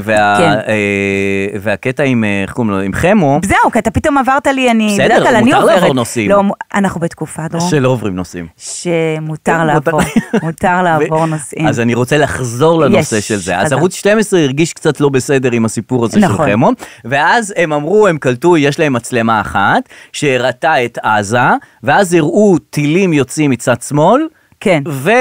והקטע עם חמו, זהו, כי אתה פתאום עברת לי, אני, בסדר, מותר לעבור נושאים. אנחנו בתקופה, דרום. שלא עוברים נושאים. שמותר לעבור, מותר לעבור נושאים. אז אני רוצה לחזור לנושא של זה. אז ערוץ שתים עשרה הרגיש קצת לא בסדר עם הסיפור הזה של חמו, ואז הם אמרו, הם קלטו, יש להם מצלמה אחת, שהראתה את עזה, ואז הראו טילים יוצאים מצד שמאל, כן. ו...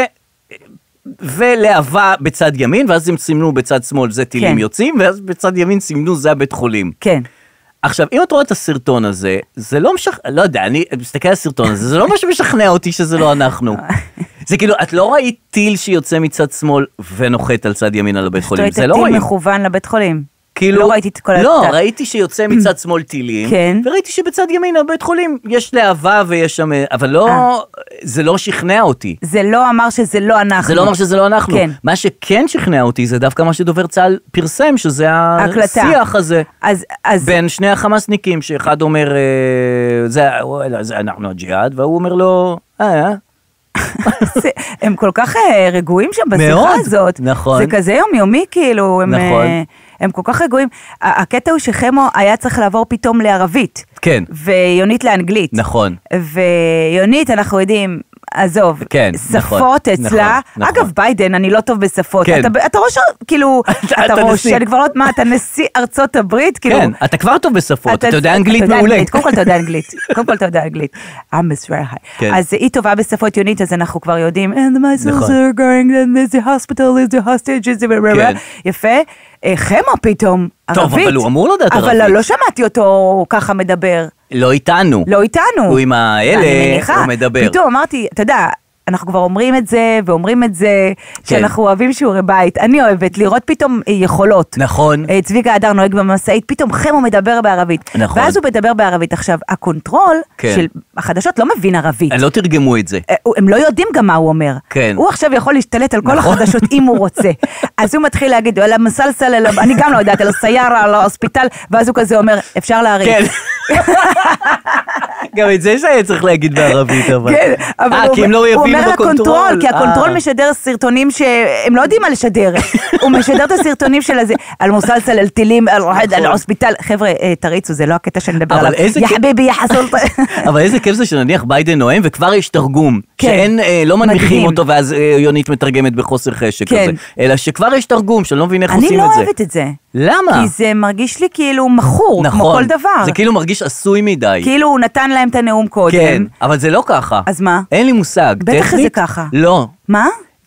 ולהבה בצד ימין, ואז הם סימנו בצד שמאל, זה טילים כן. יוצאים, ואז בצד ימין סימנו, זה הבית חולים. כן. עכשיו, אם את רואה את הסרטון הזה, זה לא משכנע, לא יודע, אני מסתכל על הסרטון הזה, זה לא מה שמשכנע אותי שזה לא אנחנו. זה כאילו, את לא ראית טיל שיוצא מצד שמאל, ונוחת על צד ימין על הבית חולים, זה לא רואים. טיל מכוון לבית חולים. כאילו, לא ראיתי את כל לא, הקטע. ראיתי שיוצא מצד שמאל טילים, כן. וראיתי שבצד ימין הבית חולים יש להבה ויש שם, אבל לא, 아. זה לא שכנע אותי. זה לא אמר שזה לא אנחנו. זה לא אמר שזה לא אנחנו. כן. מה שכן שכנע אותי זה דווקא מה שדובר צה"ל פרסם, שזה השיח הזה, אז, אז... בין שני החמאסניקים, שאחד אומר, זה, זה אנחנו הג'יהאד, והוא אומר לו, אה, אה. הם כל כך רגועים שם בשיחה מאוד, הזאת. נכון. זה כזה יומיומי, כאילו, הם... נכון. הם כל כך רגועים. הקטע הוא שחמו היה צריך לעבור פתאום לערבית. כן. ויונית לאנגלית. נכון. ויונית, אנחנו יודעים, עזוב, כן, שפות נכון, אצלה. נכון. אגב, ביידן, אני לא טוב בשפות. כן. אתה, אתה ראש, כאילו, אתה, אתה ראש, נשיא. אני כבר לא יודעת מה, אתה נשיא ארצות הברית, כאילו. כן, אתה כבר טוב בשפות, אתה, אתה יודע אנגלית אתה מעולה. אנגלית, קודם כל אתה יודע אנגלית. קודם כל אתה יודע אנגלית. I'm very high. כן. אז היא טובה בשפות יונית, אז אנחנו כבר יודעים, and the missiles are going, and the hospital is the hostage, כן. יפה. חמו פתאום, ערבית. טוב, אבל הוא אמור לדעת ערבית. אבל לא שמעתי אותו ככה מדבר. לא איתנו. לא איתנו. הוא עם האלה, הוא מדבר. פתאום אמרתי, אתה יודע, אנחנו כבר אומרים את זה, ואומרים את זה, שאנחנו אוהבים שיעורי בית. אני אוהבת לראות פתאום יכולות. נכון. צביקה הדר נוהג במסעית, פתאום חמו מדבר בערבית. נכון. ואז הוא מדבר בערבית. עכשיו, הקונטרול של החדשות לא מבין ערבית. הם לא תרגמו את זה. הם לא יודעים גם מה הוא אומר. כן. הוא עכשיו יכול להשתלט על כל החדשות אם הוא רוצה. אז הוא מתחיל להגיד, אל המסלסל, אני גם לא יודעת, אל הסיירה, אל ההוספיטל, ואז הוא כזה אומר, אפשר להריץ. כן. גם את זה שהיה צריך להגיד בערבית, אבל... כן, אבל אה, כי הם לא יבינו אומר בקונטרול. הקונטרול, כי הקונטרול משדר סרטונים שהם לא יודעים מה לשדר. הוא משדר את הסרטונים של הזה, על מוסלסל, על טילים, על ההוספיטל. חבר'ה, תריצו, זה לא הקטע שאני מדבר עליו. יא חביבי, יא חסול. אבל איזה כיף זה שנניח ביידן נואם, וכבר יש תרגום. שאין, לא מנמיכים אותו, ואז יונית מתרגמת בחוסר חשק כזה. אלא שכבר יש תרגום, שאני לא מבין איך עושים את זה. אני לא אוהבת את זה. למה? כי זה מרגיש לי כאילו מכור, כמו כל דבר. זה כאילו מרגיש עשוי מדי. כאילו הוא נתן להם את הנאום קודם. כן, אבל זה לא ככה. אז מה? אין לי מושג. בטח זה ככה. לא. מה?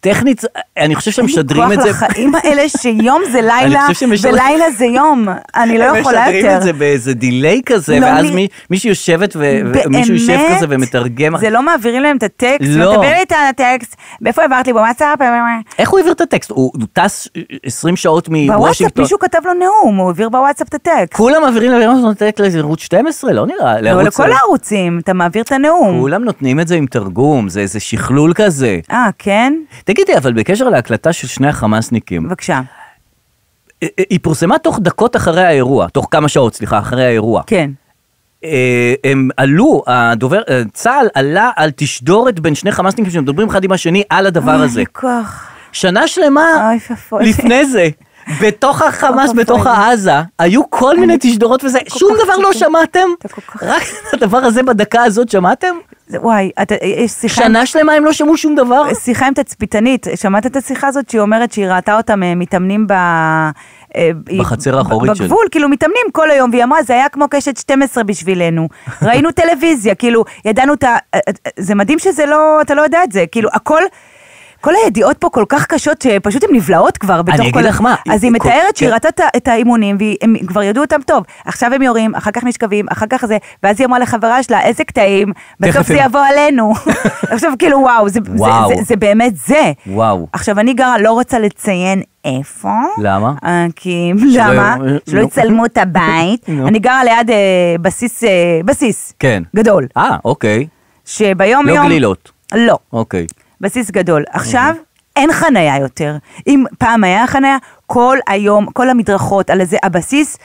טכנית, אני חושב שהם משדרים את זה... אין לי כוח לחיים האלה שיום זה לילה, ולילה זה יום. אני לא יכולה יותר. הם משדרים את זה באיזה דיליי כזה, ואז מישהו יושבת ומישהו יושב כזה ומתרגם. זה לא מעבירים להם את הטקסט, לא. מתבל לי את הטקסט, ואיפה העברת לי בוואטסאפ? איך הוא העביר את הטקסט? הוא טס עשרים שעות מוושינגטון. בוואטסאפ מישהו כתב לו נאום, הוא העביר בוואטסאפ את הטקסט. כולם מעבירים לו את הטקסט לערוץ שתים עשרה, לא נראה. לא, לכל הערוצים, אתה מעביר את הנאום. כולם נותנים את זה עם תרגום, זה איזה שכלול כזה. אה, כן? תגידי, אבל בקשר להקלטה של שני החמאסניקים. בבקשה. היא פורסמה תוך דקות אחרי האירוע, תוך כמה שעות, סליחה, אחרי האירוע. כן. הם עלו, הדובר, צה"ל עלה על תשדורת בין שני חמאסניקים שמדברים אחד עם השני על הדבר הזה. אוי, כוח. שנה שלמה לפני זה. בתוך החמאס, בתוך העזה, היו כל מיני תשדורות וזה, שום דבר לא שמעתם? רק הדבר הזה בדקה הזאת שמעתם? וואי, יש שיחה... שנה שלמה הם לא שמעו שום דבר? שיחה עם תצפיתנית, שמעת את השיחה הזאת שהיא אומרת שהיא ראתה אותם מתאמנים ב... בחצר האחורית שלי. בגבול, כאילו מתאמנים כל היום, והיא אמרה, זה היה כמו קשת שתים עשרה בשבילנו. ראינו טלוויזיה, כאילו, ידענו את ה... זה מדהים שזה לא... אתה לא יודע את זה, כאילו, הכל... כל הידיעות פה כל כך קשות, שפשוט הן נבלעות כבר בתוך כל... אני אגיד לך מה. אז היא מתארת שהיא ראתה את האימונים, והם כבר ידעו אותם טוב. עכשיו הם יורים, אחר כך נשכבים, אחר כך זה, ואז היא אמרה לחברה שלה, איזה קטעים, בסוף זה יבוא עלינו. עכשיו כאילו, וואו, זה באמת זה. וואו. עכשיו, אני גרה, לא רוצה לציין איפה. למה? כי, למה? שלא יצלמו את הבית. אני גרה ליד בסיס, בסיס. כן. גדול. אה, אוקיי. שביום יום... לא גלילות. לא. אוקיי. בסיס גדול. עכשיו, אין חניה יותר. אם פעם היה חניה, כל היום, כל המדרכות על איזה הבסיס,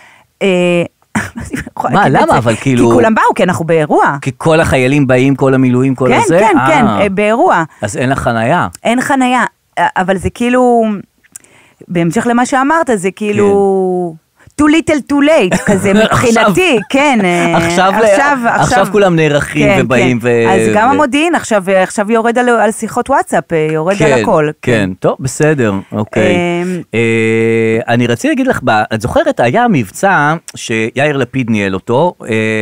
מה, למה? אבל כאילו... כי כולם באו, כי אנחנו באירוע. כי כל החיילים באים, כל המילואים, כל הזה? כן, כן, כן, באירוע. אז אין לך חניה. אין חניה, אבל זה כאילו, בהמשך למה שאמרת, זה כאילו... too little too late, כזה מבחינתי, כן. עכשיו כולם נערכים ובאים. אז גם המודיעין עכשיו יורד על שיחות וואטסאפ, יורד על הכל. כן, טוב, בסדר, אוקיי. אני רציתי להגיד לך, את זוכרת, היה מבצע שיאיר לפיד ניהל אותו,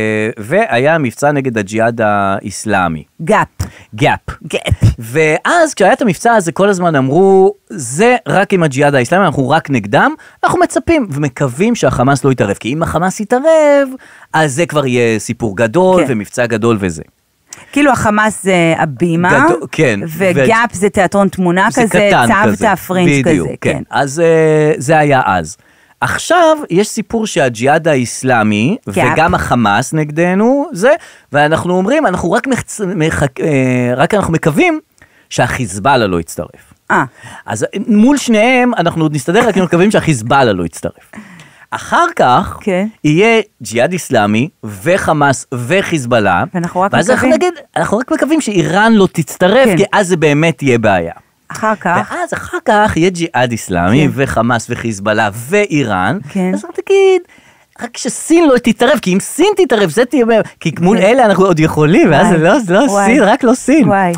והיה מבצע נגד הג'יהאד האסלאמי. גאפ. גאפ. גאפ. ואז כשהיה את המבצע הזה, כל הזמן אמרו, זה רק עם הג'יהאד האסלאמי, אנחנו רק נגדם, אנחנו מצפים ומקווים שהחמאס לא יתערב, כי אם החמאס יתערב, אז זה כבר יהיה סיפור גדול ומבצע גדול וזה. כאילו החמאס זה הבימה, וגאפ זה תיאטרון תמונה כזה, צוותא פרינג' כזה. כן, אז זה היה אז. עכשיו יש סיפור שהג'יהאד האסלאמי וגם החמאס נגדנו, זה, ואנחנו אומרים, אנחנו רק, מחצ... מחק... רק אנחנו מקווים שהחיזבאללה לא יצטרף. אה. אז מול שניהם אנחנו עוד נסתדר, רק אנחנו מקווים שהחיזבאללה לא יצטרף. אחר כך okay. יהיה ג'יהאד אסלאמי וחמאס וחיזבאללה, ואז אנחנו נגיד, אנחנו רק מקווים שאיראן לא תצטרף, כן. כי אז זה באמת יהיה בעיה. אחר כך. ואז אחר כך יהיה ג'יהאד אסלאמי כן. וחמאס וחיזבאללה ואיראן, כן. אז רק תגיד, רק שסין לא תתערב, כי אם סין תתערב, זה תהיה, כי מול אלה אנחנו עוד יכולים, ואז זה לא, לא סין, רק לא סין. וואי.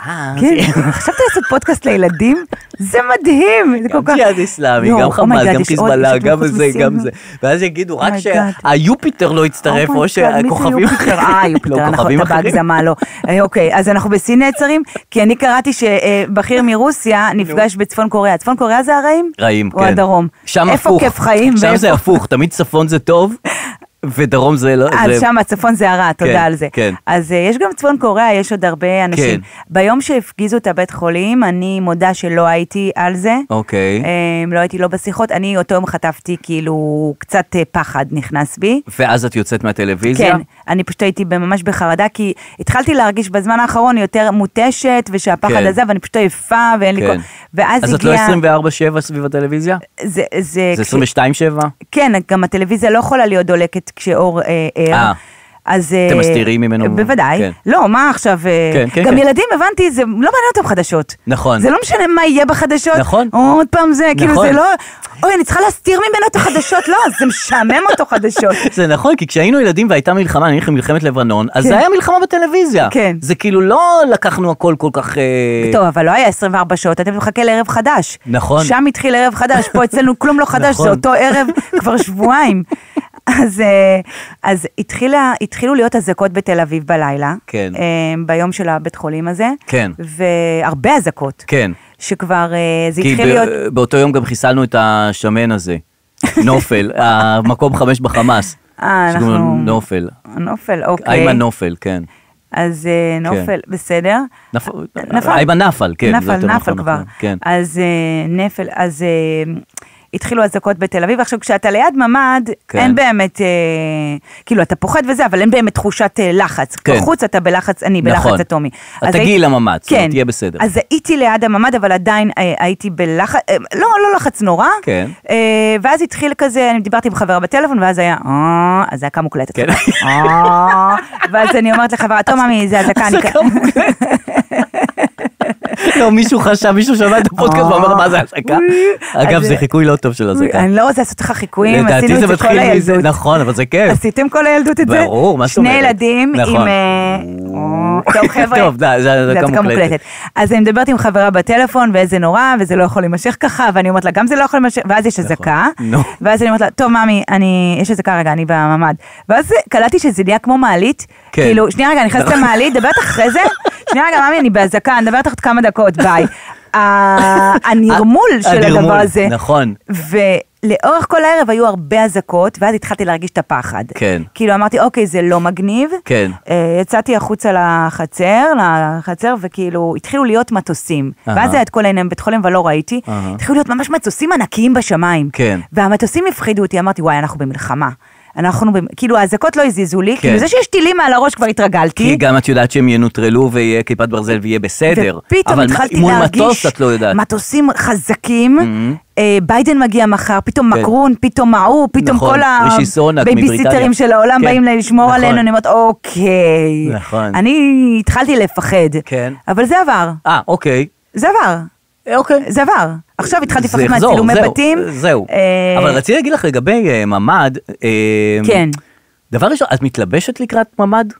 כן, חשבתי לעשות פודקאסט לילדים, זה מדהים. גם ג'יהאד אסלאמי, גם חמאס, גם חיזבאללה, גם זה, גם זה. ואז יגידו, רק שהיופיטר לא יצטרף, או שהכוכבים אחרים. אה, יופיטר, אנחנו אתה בהגזמה, לא. אוקיי, אז אנחנו בסין נעצרים, כי אני קראתי שבכיר מרוסיה נפגש בצפון קוריאה. צפון קוריאה זה הרעים? רעים, כן. או הדרום? איפה כיף חיים? שם זה הפוך, תמיד צפון זה טוב. ודרום זה לא... אז שם הצפון זה הרע, תודה על זה. כן. אז יש גם צפון קוריאה, יש עוד הרבה אנשים. ביום שהפגיזו את הבית חולים, אני מודה שלא הייתי על זה. אוקיי. לא הייתי לא בשיחות, אני אותו יום חטפתי כאילו קצת פחד נכנס בי. ואז את יוצאת מהטלוויזיה? כן, אני פשוט הייתי ממש בחרדה, כי התחלתי להרגיש בזמן האחרון יותר מוטשת, ושהפחד הזה, ואני פשוט עייפה, ואין לי כל... ואז אז את לא עשרים וארבע שבע סביב הטלוויזיה? זה... זה עשרים ושתיים שבע? כן, גם הטלוויזיה לא יכולה להיות דולקת כשאור ער. אז... אתם מסתירים ממנו? בוודאי. כן. לא, מה עכשיו? כן, כן, גם כן. ילדים, הבנתי, זה לא מעניין אותם חדשות. נכון. זה לא משנה מה יהיה בחדשות. נכון. עוד פעם זה, כאילו נכון. זה לא... אוי, אני צריכה להסתיר ממנו את החדשות, לא, זה משעמם אותו חדשות. זה נכון, כי כשהיינו ילדים והייתה מלחמה, אני נכנס מלחמת לבנון, אז זה היה מלחמה בטלוויזיה. כן. זה כאילו לא לקחנו הכל כל כך... טוב, אבל לא היה עשרים וארבע שעות, אתה מחכה לערב חדש. נכון. שם התחיל ערב חדש, פה אצלנו כלום לא חדש, זה אותו ערב כבר שבועיים. אז, אז התחילה, התחילו להיות אזעקות בתל אביב בלילה, כן. ביום של הבית חולים הזה, כן. והרבה אזעקות. כן. שכבר זה התחיל להיות... כי באותו יום גם חיסלנו את השמן הזה, נופל, המקום חמש בחמאס. אה, אנחנו... נופל. נופל, אוקיי. איימן נופל, כן. אז נופל, בסדר. איימן נפל, כן. נפל, נפל כבר. אז נפל, אז... התחילו הזקות בתל אביב, עכשיו כשאתה ליד ממד, כן. אין באמת, אה, כאילו אתה פוחד וזה, אבל אין באמת תחושת אה, לחץ. כן. בחוץ אתה בלחץ, אני בלחץ נכון. אטומי. אתה תגיעי הי... לממד, כן. זאת אומרת, תהיה בסדר. אז הייתי ליד הממד, אבל עדיין אה, הייתי בלחץ, אה, לא, לא לחץ נורא, כן. אה, ואז התחיל כזה, אני דיברתי עם חברה בטלפון, ואז היה, אה, אז זה היה מוקלטת. כן. אה, ואז אני אומרת לחברה, טוב ממי, זה הזקה. הזקה מוקלטת. לא, מישהו חשב, מישהו שמע את הפודקאסט ואומר, מה זה הזקה? אגב, זה חיקוי לא טוב של הזקה. אני לא רוצה לעשות לך חיקויים, עשינו את זה כל הילדות. נכון, אבל זה כיף. עשיתם כל הילדות את זה? ברור, מה זאת אומרת? שני ילדים עם... טוב, חבר'ה, טוב, זה הזקה מוקלטת. אז אני מדברת עם חברה בטלפון, ואיזה נורא, וזה לא יכול להימשך ככה, ואני אומרת לה, גם זה לא יכול להימשך, ואז יש הזקה, ואז אני אומרת לה, טוב, ממי, יש הזקה רגע, אני בממד. ואז קלטתי שזה נהיה כמו מעלית, כאילו, שנייה רגע, אני נכנסת למעלית, דברת אחרי זה, שנייה רגע, ממי, אני בהזקה, אני דברת אחת כמה דקות, ביי. הנרמול של הדבר הזה. נכון. ולאורך כל הערב היו הרבה הזקות, ואז התחלתי להרגיש את הפחד. כן. כאילו אמרתי, אוקיי, זה לא מגניב. כן. יצאתי החוצה לחצר, לחצר, וכאילו התחילו להיות מטוסים. ואז היה את כל העיניים בית חולים, ולא ראיתי. התחילו להיות ממש מטוסים ענקיים בשמיים. כן. והמטוסים הפחידו אותי, אמרתי, וואי, אנחנו במלחמה. אנחנו, כאילו, הזקות לא הזיזו לי, כאילו זה שיש טילים מעל הראש כבר התרגלתי. כי גם את יודעת שהם ינוטרלו ויהיה כיפת ברזל ויהיה בסדר. ופתאום התחלתי להרגיש מטוסים חזקים, ביידן מגיע מחר, פתאום מקרון, פתאום מעו, פתאום כל הבייביסיטרים של העולם באים לשמור עלינו, אני אומרת, אוקיי. אני התחלתי לפחד, אבל זה עבר. אה, אוקיי. זה עבר. אוקיי. זה עבר. עכשיו התחלתי לפחד מהצילומי בתים. זהו. אבל רציתי להגיד לך לגבי ממד. כן. דבר ראשון, את מתלבשת לקראת ממד?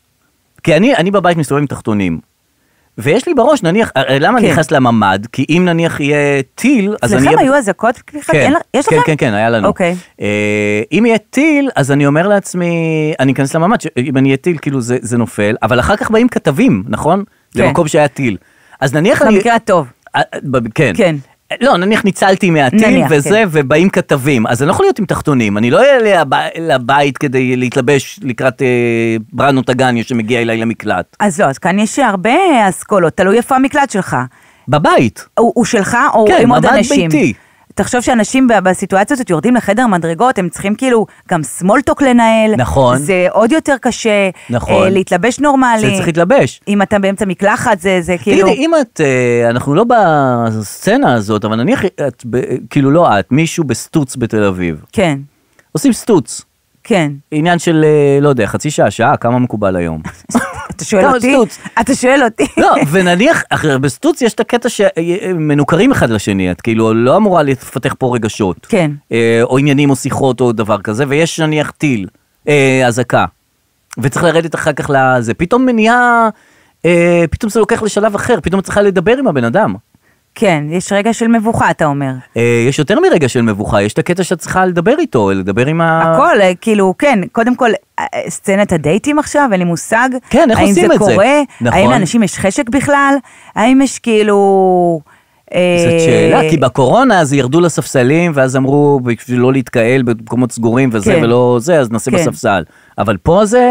כי אני, אני בבית מסתובב עם תחתונים. ויש לי בראש, נניח, למה אני נכנס לממד? כי אם נניח יהיה טיל, אז אני... לכם היו הזקות? כן, כן, כן, כן, היה לנו. אוקיי. אם יהיה טיל, אז אני אומר לעצמי, אני אכנס לממד, אם אני אהיה טיל, כאילו זה נופל, אבל אחר כך באים כתבים, נכון? למקום שהיה טיל. אז נניח אני... במקרה הטוב. כן. כן. לא, נניח ניצלתי מהטיל וזה, ובאים כתבים, אז אני לא יכול להיות עם תחתונים, אני לא אהיה לבית כדי להתלבש לקראת בראנו טגניה שמגיע אליי למקלט. אז לא, אז כאן יש הרבה אסכולות, תלוי איפה המקלט שלך. בבית. הוא שלך או עם עוד אנשים? כן, בבית ביתי. תחשוב שאנשים בסיטואציה הזאת יורדים לחדר מדרגות, הם צריכים כאילו גם סמולטוק לנהל. נכון. זה עוד יותר קשה. נכון. להתלבש נורמלי. זה צריך להתלבש. אם אתה באמצע מקלחת, זה, זה כאילו... תגידי, אם את, אנחנו לא בסצנה הזאת, אבל נניח, את, כאילו לא את, מישהו בסטוץ בתל אביב. כן. עושים סטוץ. כן. עניין של, לא יודע, חצי שעה, שעה, כמה מקובל היום. אתה שואל אותי? אתה שואל אותי. לא, ונניח, בסטוץ יש את הקטע שמנוכרים אחד לשני, את כאילו לא אמורה לפתח פה רגשות. כן. או עניינים או שיחות או דבר כזה, ויש נניח טיל, הזקה, וצריך לרדת אחר כך לזה. פתאום מניעה, פתאום זה לוקח לשלב אחר, פתאום צריכה לדבר עם הבן אדם. כן, יש רגע של מבוכה, אתה אומר. יש יותר מרגע של מבוכה, יש את הקטע שאת צריכה לדבר איתו, לדבר עם ה... הכל, כאילו, כן, קודם כל, סצנת הדייטים עכשיו, אין לי מושג. כן, איך עושים את זה? האם זה קורה? האם לאנשים יש חשק בכלל? האם יש כאילו... זאת שאלה, כי בקורונה אז ירדו לספסלים, ואז אמרו, בשביל לא להתקהל במקומות סגורים וזה ולא זה, אז נעשה בספסל. אבל פה זה,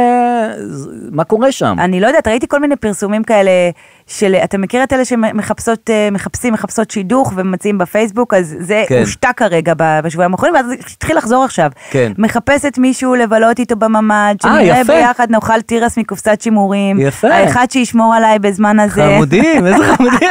מה קורה שם? אני לא יודעת, ראיתי כל מיני פרסומים כאלה, של, אתה מכיר את אלה שמחפשות, מחפשים, מחפשות שידוך ומציעים בפייסבוק, אז זה הושתק כרגע בשבועיים האחרונים, ואז התחיל לחזור עכשיו. מחפשת מישהו לבלות איתו בממד, שנראה ביחד נאכל תירס מקופסת שימורים. יפה. האחד שישמור עליי בזמן הזה. חמודים, איזה חמודים.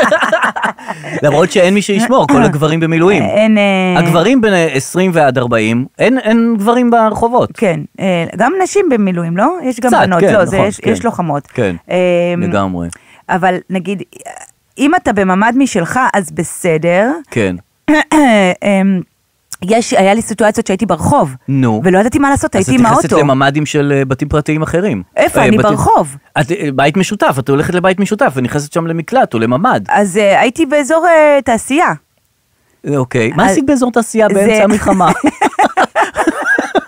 למרות שאין מי שישמור, כל הגברים במילואים. אין... הגברים בין עשרים ועד ארבעים, אין גברים ברחובות. כן, גם נשים במילואים, לא? יש גם בנות, לא, יש לוחמות. כן, לגמרי. אבל נגיד, אם אתה בממד משלך, אז בסדר. כן. יש, היה לי סיטואציות שהייתי ברחוב. נו. ולא ידעתי מה לעשות, הייתי עם האוטו. אז את נכנסת לממדים של בתים פרטיים אחרים. איפה? אני ברחוב. את בית משותף, את הולכת לבית משותף, ונכנסת שם למקלט או לממד. אז הייתי באזור תעשייה. אוקיי. מה עשית באזור תעשייה באמצע המלחמה?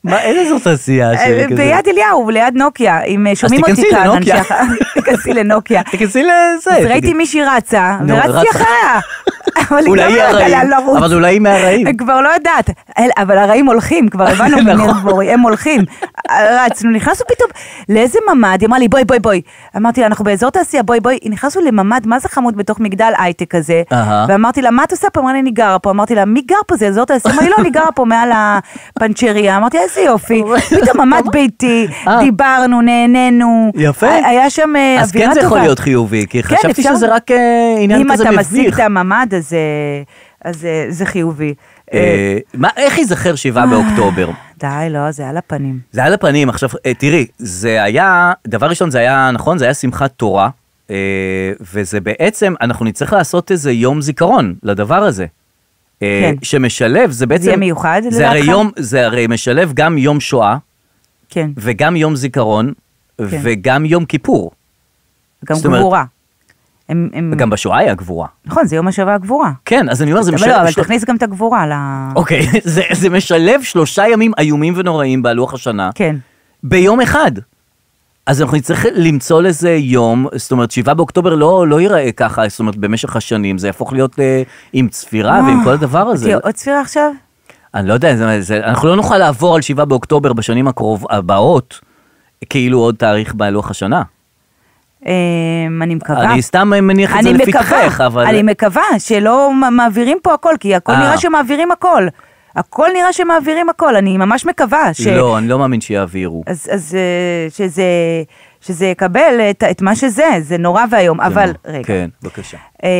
מה, איזה זאת עשייה? ביד אליהו, ליד נוקיה, אם שומעים אותי כאן. אז תיכנסי לנוקיה. תיכנסי לנוקיה. תיכנסי לזה. אז ראיתי מישהי רצה, ורצתי אחריה. אולי היא הרעים, אבל אולי היא מהרעים. כבר לא יודעת, אבל הרעים הולכים, כבר הבנו מנרבורי, הם הולכים. רצנו, נכנסנו פתאום לאיזה ממד, היא אמרה לי בואי בואי בואי. אמרתי לה, אנחנו באזור תעשייה, בואי בואי, נכנסנו לממד, מה זה חמוד בתוך מגדל הייטק כזה, ואמרתי לה, מה את עושה פה? אמרה לי, אני גרה פה, אמרתי לה, מי גר פה? זה אזור תעשייה? אמרה לי, לא, אני גרה פה מעל הפנצ'ריה, אמרתי, איזה יופי, פתאום ממד ביתי, דיברנו, נהנינו, יפה. היה שם אווירה טובה. אז כן זה יכול להיות חיובי, כי חשבתי שזה רק עניין כזה מביך. אם אתה משיג את הממד, אז זה חיובי. איך ייזכר שבעה באוקטובר? די, לא, זה על הפנים. זה על הפנים, עכשיו, תראי, זה היה, דבר ראשון זה היה, נכון, זה היה שמחת תורה, וזה בעצם, אנחנו נצטרך לעשות איזה יום זיכרון לדבר הזה. כן. שמשלב, זה בעצם... זה יהיה מיוחד לדעתך? זה הרי יום, זה הרי משלב גם יום שואה, כן. וגם יום זיכרון, כן. וגם יום כיפור. גם גבורה. הם, הם... וגם בשואה היה גבורה. נכון, זה יום השווה הגבורה. כן, אז אני אומר, זה משלב... אבל לא, אבל של... תכניס גם את הגבורה ל... אוקיי, זה, זה משלב שלושה ימים איומים ונוראים בהלוח השנה. כן. ביום אחד. אז אנחנו נצטרך למצוא לזה יום, זאת אומרת, שבעה באוקטובר לא, לא ייראה ככה, זאת אומרת, במשך השנים, זה יהפוך להיות אה, עם צפירה ועם כל הדבר הזה. תהיה עוד צפירה עכשיו? אני לא יודע, זה, זה, אנחנו לא נוכל לעבור על שבעה באוקטובר בשנים הקרוב, הבאות, כאילו עוד תאריך בהלוח השנה. אני מקווה. אני סתם מניח את זה לפתחך, אבל... אני מקווה שלא מעבירים פה הכל, כי הכל נראה שמעבירים הכל. הכל נראה שמעבירים הכל, אני ממש מקווה ש... לא, אני לא מאמין שיעבירו. אז, אז שזה, שזה יקבל את, את מה שזה, זה נורא והיום, אבל רגע. כן, בבקשה.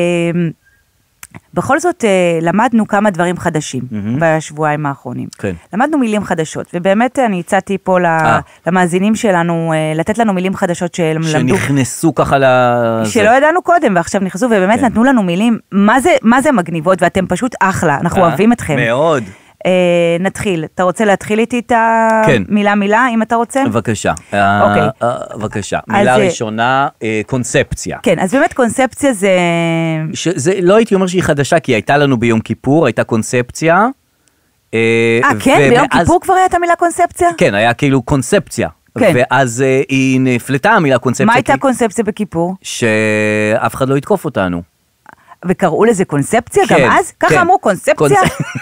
בכל זאת למדנו כמה דברים חדשים בשבועיים האחרונים. כן. למדנו מילים חדשות, ובאמת אני הצעתי פה למאזינים שלנו, לתת לנו מילים חדשות שהם למדו. שנכנסו ככה ל... שלא ידענו קודם, ועכשיו נכנסו, ובאמת נתנו לנו מילים, מה זה, מה זה מגניבות, ואתם פשוט אחלה, אנחנו אוהבים אתכם. מאוד. נתחיל. אתה רוצה להתחיל איתי את המילה מילה, אם אתה רוצה? בבקשה. אוקיי. בבקשה. מילה ראשונה, קונספציה. כן, אז באמת קונספציה זה... זה לא הייתי אומר שהיא חדשה, כי הייתה לנו ביום כיפור, הייתה קונספציה. אה, כן? ביום כיפור כבר הייתה מילה קונספציה? כן, היה כאילו קונספציה. ואז היא נפלטה המילה קונספציה. מה הייתה קונספציה בכיפור? שאף אחד לא יתקוף אותנו. וקראו לזה קונספציה גם אז? ככה אמרו קונספציה?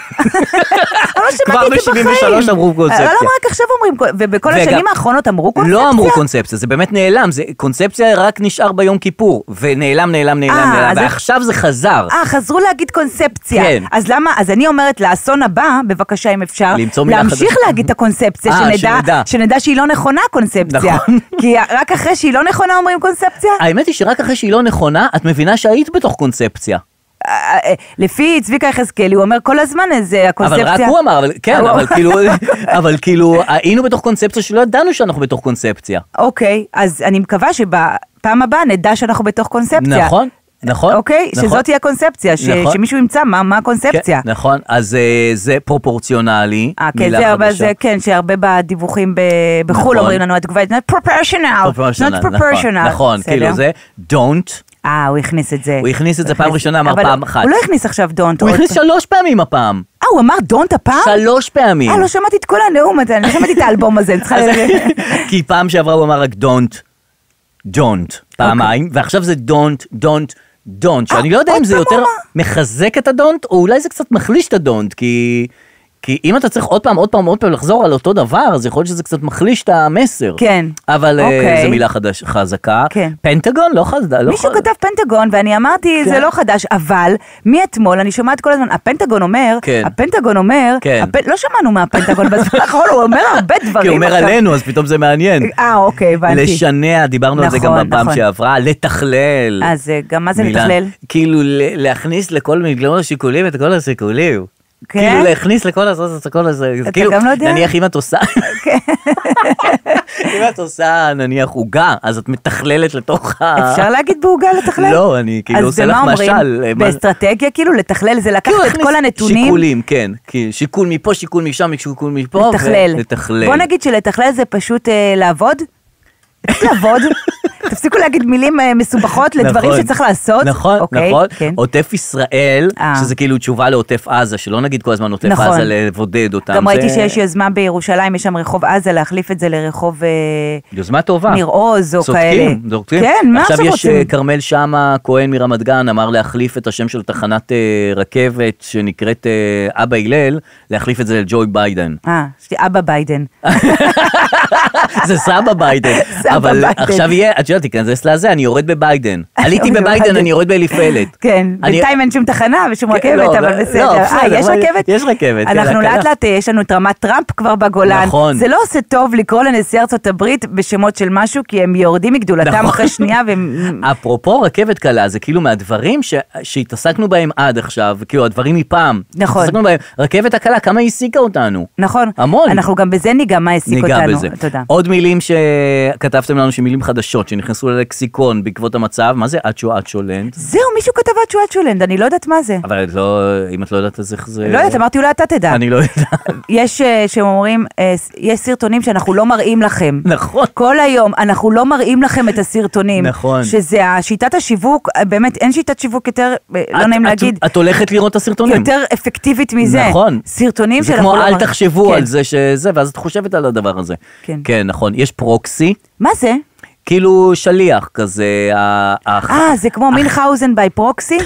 כבר ב-שבעים ושלוש אמרו קונספציה. לא, למה רק עכשיו אומרים, ובכל השנים האחרונות אמרו קונספציה? לא אמרו קונספציה, זה באמת נעלם, קונספציה רק נשאר ביום כיפור, ונעלם, נעלם, נעלם, נעלם, ועכשיו זה חזר. אה, חזרו להגיד קונספציה. אז למה, אז אני אומרת, לאסון הבא, בבקשה אם אפשר, להמשיך להגיד את הקונספציה, שנדע שהיא לא נכונה קונספציה. כי רק אחרי שהיא לא נכונה אומרים קונספציה? האמת היא שרק אחרי שהיא לא נכונה, את מבינה שהיית בתוך קונספציה. לפי צביקה יחזקאלי, הוא אומר כל הזמן איזה הקונספציה. אבל רק הוא אמר, כן, אבל כאילו, אבל כאילו, היינו בתוך קונספציה שלא ידענו שאנחנו בתוך קונספציה. אוקיי, אז אני מקווה שבפעם הבאה נדע שאנחנו בתוך קונספציה. נכון. נכון. אוקיי, שזאת תהיה קונספציה, שמישהו ימצא מה הקונספציה. נכון, אז זה פרופורציונלי, מילה חדשה. כן, שהרבה בדיווחים בחול אומרים לנו, התגובה היא not proportional, not proportional. נכון, כאילו זה don't. אה, הוא הכניס את זה. הוא הכניס את זה פעם ראשונה, אמר פעם אחת. הוא לא הכניס עכשיו don't. הוא הכניס שלוש פעמים הפעם. אה, הוא אמר don't הפעם? שלוש פעמים. אה, לא שמעתי את כל הנאום הזה, אני שמעתי את האלבום הזה. כי פעם שעברה הוא אמר רק don't, don't, פעמיים, ועכשיו זה don't, don't, don't, שאני לא יודע אם זה יותר מחזק את הדונט, או אולי זה קצת מחליש את הדונט, כי... כי אם אתה צריך עוד פעם, עוד פעם, עוד פעם לחזור על אותו דבר, אז יכול להיות שזה קצת מחליש את המסר. כן. אבל זו מילה חדש, חזקה. כן. פנטגון לא חדש. מישהו כתב פנטגון, ואני אמרתי, זה לא חדש, אבל מאתמול, אני שומעת כל הזמן, הפנטגון אומר, הפנטגון אומר, לא שמענו מהפנטגון בזמן האחרון, הוא אומר הרבה דברים. כי הוא אומר עלינו, אז פתאום זה מעניין. אה, אוקיי, הבנתי. לשנע, דיברנו על זה גם בפעם שעברה, לתכלל. אז גם מה זה לתכלל? כאילו להכניס לכל מיליון השיקולים את כל השיקולים. כאילו להכניס לכל הזה, לכל הזה, כאילו, נניח אם את עושה, אם את עושה, נניח עוגה, אז את מתכללת לתוך ה... אפשר להגיד בעוגה לתכלל? לא, אני כאילו עושה לך משל. באסטרטגיה, כאילו, לתכלל זה לקחת את כל הנתונים. שיקולים, כן, שיקול מפה, שיקול משם, שיקול מפה, לתכלל. בוא נגיד שלתכלל זה פשוט לעבוד, לעבוד, תפסיקו להגיד מילים מסובכות לדברים שצריך לעשות. נכון, נכון. עוטף ישראל, שזה כאילו תשובה לעוטף עזה, שלא נגיד כל הזמן עוטף עזה לבודד אותם. גם ראיתי שיש יוזמה בירושלים, יש שם רחוב עזה, להחליף את זה לרחוב... יוזמה טובה. ניר עוז או כאלה. צודקים, צודקים. כן, מה עכשיו רוצים? עכשיו יש כרמל שמה, כהן מרמת גן, אמר להחליף את השם של תחנת רכבת, שנקראת אבא הלל, להחליף את זה לג'וי ביידן. אה, יש לי אבא ביידן. זה סבא ביידן. אבל עכשיו יהיה, את יודעת, תיכנס לזה, אני יורד בביידן. עליתי בביידן, אני יורד באליפלת. כן, בינתיים אין שום תחנה ושום רכבת, אבל בסדר. אה, יש רכבת? יש רכבת. אנחנו לאט לאט, יש לנו את רמת טראמפ כבר בגולן. נכון. זה לא עושה טוב לקרוא לנשיא ארצות הברית בשמות של משהו, כי הם יורדים מגדולתם אחרי שנייה. אפרופו רכבת קלה, זה כאילו מהדברים שהתעסקנו בהם עד עכשיו, כאילו הדברים מפעם. נכון. התעסקנו בהם, רכבת הקלה, כמה העסיקה אותנו? נכון. המון. אנחנו גם בזה ניגע מה העסיק אותנו. תודה. עוד מילים שכתבתם לנו, שמילים חדשות, שנכנסו ללקסיקון בעקבות המצב, מה זה אצ'ו אצ'ולנד? זהו, מישהו כתב אצ'ו אצ'ולנד, אני לא יודעת מה זה. אבל לא, אם את לא יודעת אז איך זה... לא יודעת, אמרתי אולי אתה תדע. אני לא יודעת. יש שאומרים, יש סרטונים שאנחנו לא מראים לכם. נכון. כל היום, אנחנו לא מראים לכם את הסרטונים. נכון. שזה שיטת השיווק, באמת אין שיטת שיווק יותר, לא נעים להגיד. את הולכת לראות את הסרטונים. יותר אפקטיבית מזה. נכון. סרטונים שאנחנו לא מראים. זה כמו אל תחשבו על זה שזה, ואז את חושבת על הדבר הזה. כן. כן, נכון. יש פרוקסי. מה זה? כאילו שליח כזה. אה, זה כמו מינכאוזן ביי פרוקסי?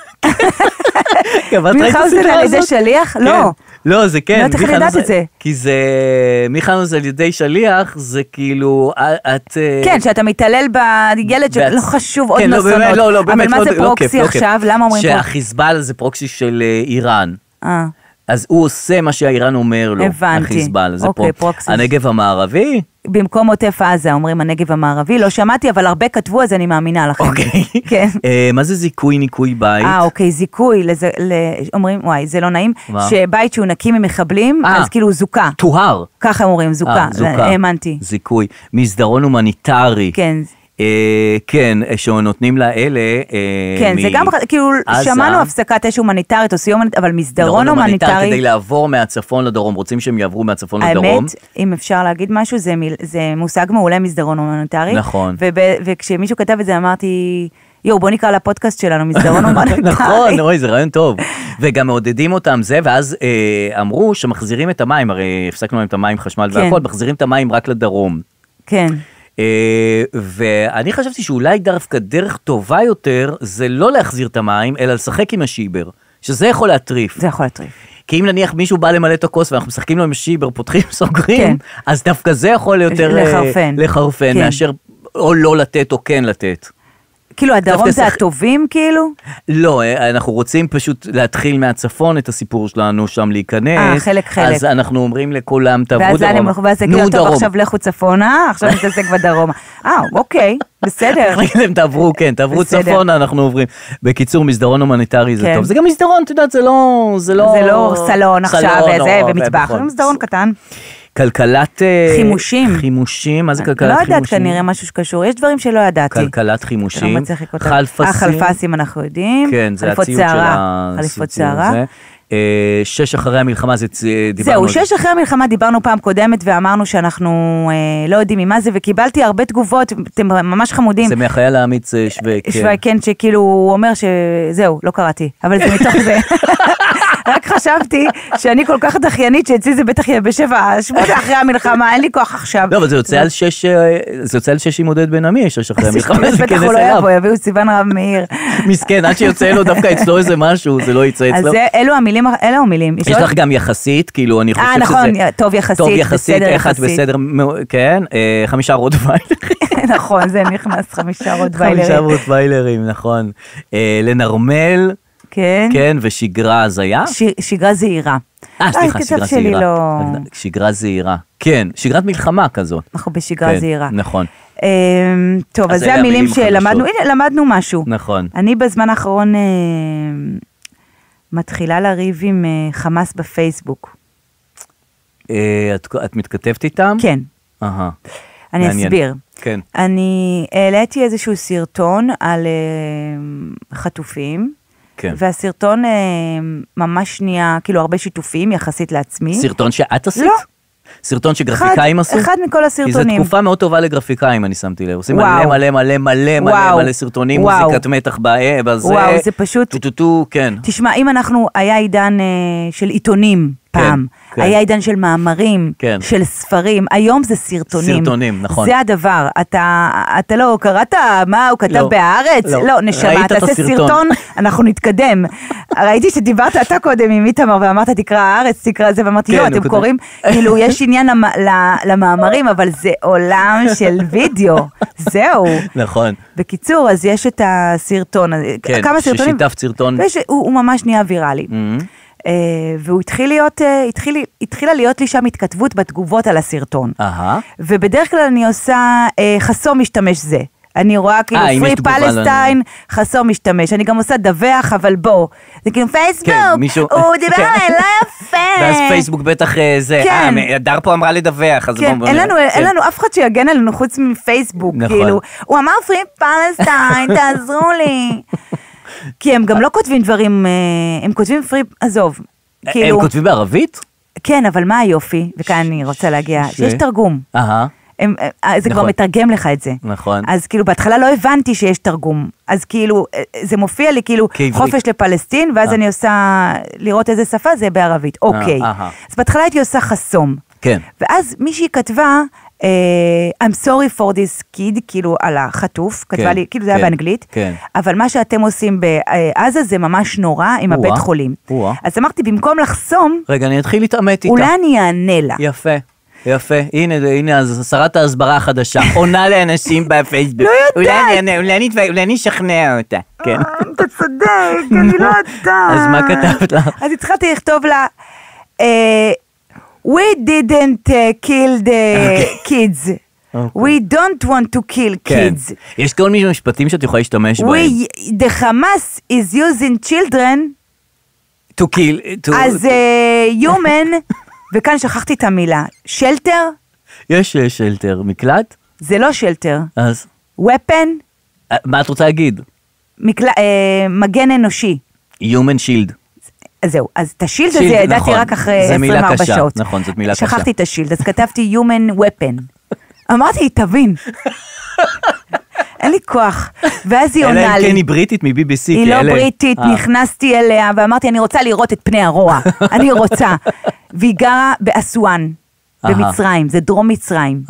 מינכאוזן על ידי שליח? לא. לא, זה כן. לא תכף לדעת את זה. כי זה, מינכאוזן על ידי שליח, זה כאילו, את... כן, שאתה מתעלל בילד שלא חשוב עוד נוסונות. לא, לא, באמת, אבל מה זה פרוקסי עכשיו? למה אומרים פרוקסי? שהחיזבאללה זה פרוקסי של איראן. אה. אז הוא עושה מה שהאיראן אומר לו. הבנתי. החיזבאללה, זה אוקיי, פה. פרוקסי. הנגב המערבי? במקום עוטף עזה, אומרים הנגב המערבי, לא שמעתי, אבל הרבה כתבו, אז אני מאמינה לכם. אוקיי. כן. מה זה זיכוי, ניקוי בית? אה, אוקיי, זיכוי, אומרים, וואי, זה לא נעים, שבית שהוא נקי ממחבלים, אז כאילו זוקה. טוהר. ככה אומרים, זוקה. זוקה. האמנתי. זיכוי. מסדרון הומניטרי. כן. כן, שנותנים לאלה כן, זה גם, כאילו, שמענו הפסקת אש הומניטרית, או סיום, אבל מסדרון הומניטרי. כדי לעבור מהצפון לדרום, רוצים שהם יעברו מהצפון לדרום. האמת, אם אפשר להגיד משהו, זה מושג מעולה מסדרון הומניטרי. נכון. וכשמישהו כתב את זה, אמרתי, יו, בוא נקרא לפודקאסט שלנו, מסדרון הומניטרי. נכון, אוי, זה רעיון טוב. וגם מעודדים אותם זה, ואז אמרו שמחזירים את המים, הרי הפסקנו להם את המים, חשמל והכל, מחזירים את המים רק לדרום. כן. ואני חשבתי שאולי דווקא דרך טובה יותר, זה לא להחזיר את המים, אלא לשחק עם השיבר, שזה יכול להטריף. זה יכול להטריף. כי אם נניח מישהו בא למלא את הכוס, ואנחנו משחקים לו עם השיבר, פותחים, סוגרים, אז דווקא זה יכול יותר לחרפן, מאשר או לא לתת או כן לתת. כאילו הדרום זה הטובים כאילו? לא, אנחנו רוצים פשוט להתחיל מהצפון את הסיפור שלנו שם להיכנס. אה, חלק חלק. אז אנחנו אומרים לכולם, תעברו דרום. ואז זה כאילו טוב, עכשיו לכו צפונה, עכשיו נתעסק בדרום. אה, אוקיי, בסדר. הם תעברו, כן, תעברו צפונה, אנחנו עוברים. בקיצור, מסדרון הומניטרי זה טוב. זה גם מסדרון, אתה יודעת, זה לא... זה לא סלון עכשיו, וזה, במטבח. זה מסדרון קטן. כלכלת... חימושים. חימושים, מה זה כלכלת חימושים? לא יודעת כנראה משהו שקשור, יש דברים שלא ידעתי. כלכלת חימושים, חלפסים. החלפסים אנחנו יודעים. כן, זה הציוד של ה... חליפות שערה. שש אחרי המלחמה, זה דיברנו... זהו, שש אחרי המלחמה דיברנו פעם קודמת, ואמרנו שאנחנו לא יודעים ממה זה, וקיבלתי הרבה תגובות, אתם ממש חמודים. זה מהחייל האמיץ שווה, כן. שווה, כן, שכאילו הוא אומר שזהו, לא קראתי, אבל זה מתוך זה. רק חשבתי שאני כל כך דחיינית, שאצלי זה בטח יהיה בשבע, שמונה אחרי המלחמה, אין לי כוח עכשיו. לא, אבל זה יוצא על שש, זה יוצא על שש עם עודד בן עמי, שש אחרי המלחמה. בטח הוא לא יבוא, יביאו סיוון רב מאיר. מסכן, עד שיוצא לו דווקא אצלו איזה משהו, זה לא יצא אצלו. אז אלו המילים, אלו המילים. יש לך גם יחסית, כאילו אני חושב שזה... אה, נכון, טוב יחסית, טוב יחסית, אחד בסדר, כן, חמישה רוטוויילרים. נכון, זה נכנס, חמישה רוטוויילרים. חמישה רוטוויילרים, נכון. לנרמל, כן. כן, ושגרה הזיה. שגרה זהירה. אה, סליחה, שגרה זהירה. שגרה זהירה. כן, שגרת מלחמה כזאת. אנחנו בשגרה זהירה. נכון. טוב, אז זה המילים שלמדנו, הנה, למדנו משהו. נכון. אני בזמן האחרון מתחילה לריב עם חמאס בפייסבוק. את מתכתבת איתם? כן. אני אסביר. כן. אני העליתי איזשהו סרטון על חטופים. כן. והסרטון ממש שנייה, כאילו הרבה שיתופים יחסית לעצמי. סרטון שאת עשית? לא. סרטון שגרפיקאים עשו? אחד מכל הסרטונים. כי זו תקופה מאוד טובה לגרפיקאים, אני שמתי לב. עושים מלא מלא מלא מלא מלא מלא סרטונים, מוזיקת מתח בזה. וואו, זה פשוט... טוטוטו, כן. תשמע, אם אנחנו, היה עידן של עיתונים פעם, היה עידן של מאמרים, של ספרים, היום זה סרטונים. סרטונים, נכון. זה הדבר. אתה לא קראת מה הוא כתב בהארץ? לא, נשמה, תעשה סרטון, אנחנו נתקדם. ראיתי שדיברת אתה קודם עם איתמר, ואמרת תקרא הארץ, תקרא זה, ואמרתי, לא, אתם קוראים, כאילו, יש עניין למאמרים, אבל זה עולם של וידאו, זהו. נכון. בקיצור, אז יש את הסרטון, כמה סרטונים, ששיתף סרטון. הוא ממש נהיה ויראלי. והוא התחיל להיות, התחילה להיות לי שם התכתבות בתגובות על הסרטון. ובדרך כלל אני עושה חסום משתמש זה. אני רואה כאילו פרי פלסטיין, חסום משתמש. אני גם עושה דווח, אבל בוא. זה כאילו פייסבוק, הוא דיבר עליי, לא יפה. ואז פייסבוק בטח זה, הדר פה אמרה לדווח. כן, אין לנו אף אחד שיגן עלינו חוץ מפייסבוק. כאילו, הוא אמר פרי פלסטיין, תעזרו לי. כי הם גם לא כותבים דברים, הם כותבים פרי, עזוב. הם כותבים בערבית? כן, אבל מה היופי, וכאן אני רוצה להגיע, שיש תרגום. אהה. זה כבר מתרגם לך את זה. נכון. אז כאילו בהתחלה לא הבנתי שיש תרגום, אז כאילו זה מופיע לי כאילו חופש לפלסטין, ואז אני עושה לראות איזה שפה זה בערבית, אוקיי. אז בהתחלה הייתי עושה חסום. כן. ואז מישהי כתבה, I'm sorry for this kid, כאילו על החטוף, כתבה לי, כאילו זה היה באנגלית, אבל מה שאתם עושים בעזה זה ממש נורא עם הבית חולים. אז אמרתי, במקום לחסום, רגע, אני אתחיל להתעמת איתה. אולי אני אענה לה. יפה. יפה, הנה, הנה, שרת ההסברה החדשה, עונה לאנשים בפייסבוק. לא יודעת. אולי אני אשכנע אותה, כן. אתה צודק, אני לא יודעת. אז מה כתבת לה? אז התחלתי לכתוב לה, we didn't kill the kids. We don't want to kill kids. יש כל מיני משפטים שאת יכולה להשתמש בהם. The Hamas is using children to kill, as a human, וכאן שכחתי את המילה, שלטר? יש שלטר, מקלט? זה לא שלטר. אז? weapon? מה את רוצה להגיד? מגן אנושי. human shield. זהו, אז את השילד הזה ידעתי רק אחרי עשרים וארבע שעות. נכון, זאת מילה קשה. שכחתי את השילד, אז כתבתי human weapon. אמרתי, תבין. אין לי כוח. ואז היא עונה לי. אלא אם כן היא בריטית מ-בי בי סי. היא לא בריטית, נכנסתי אליה, ואמרתי, אני רוצה לראות את פני הרוע. אני רוצה. והיא גרה באסואן, במצרים, זה דרום מצרים.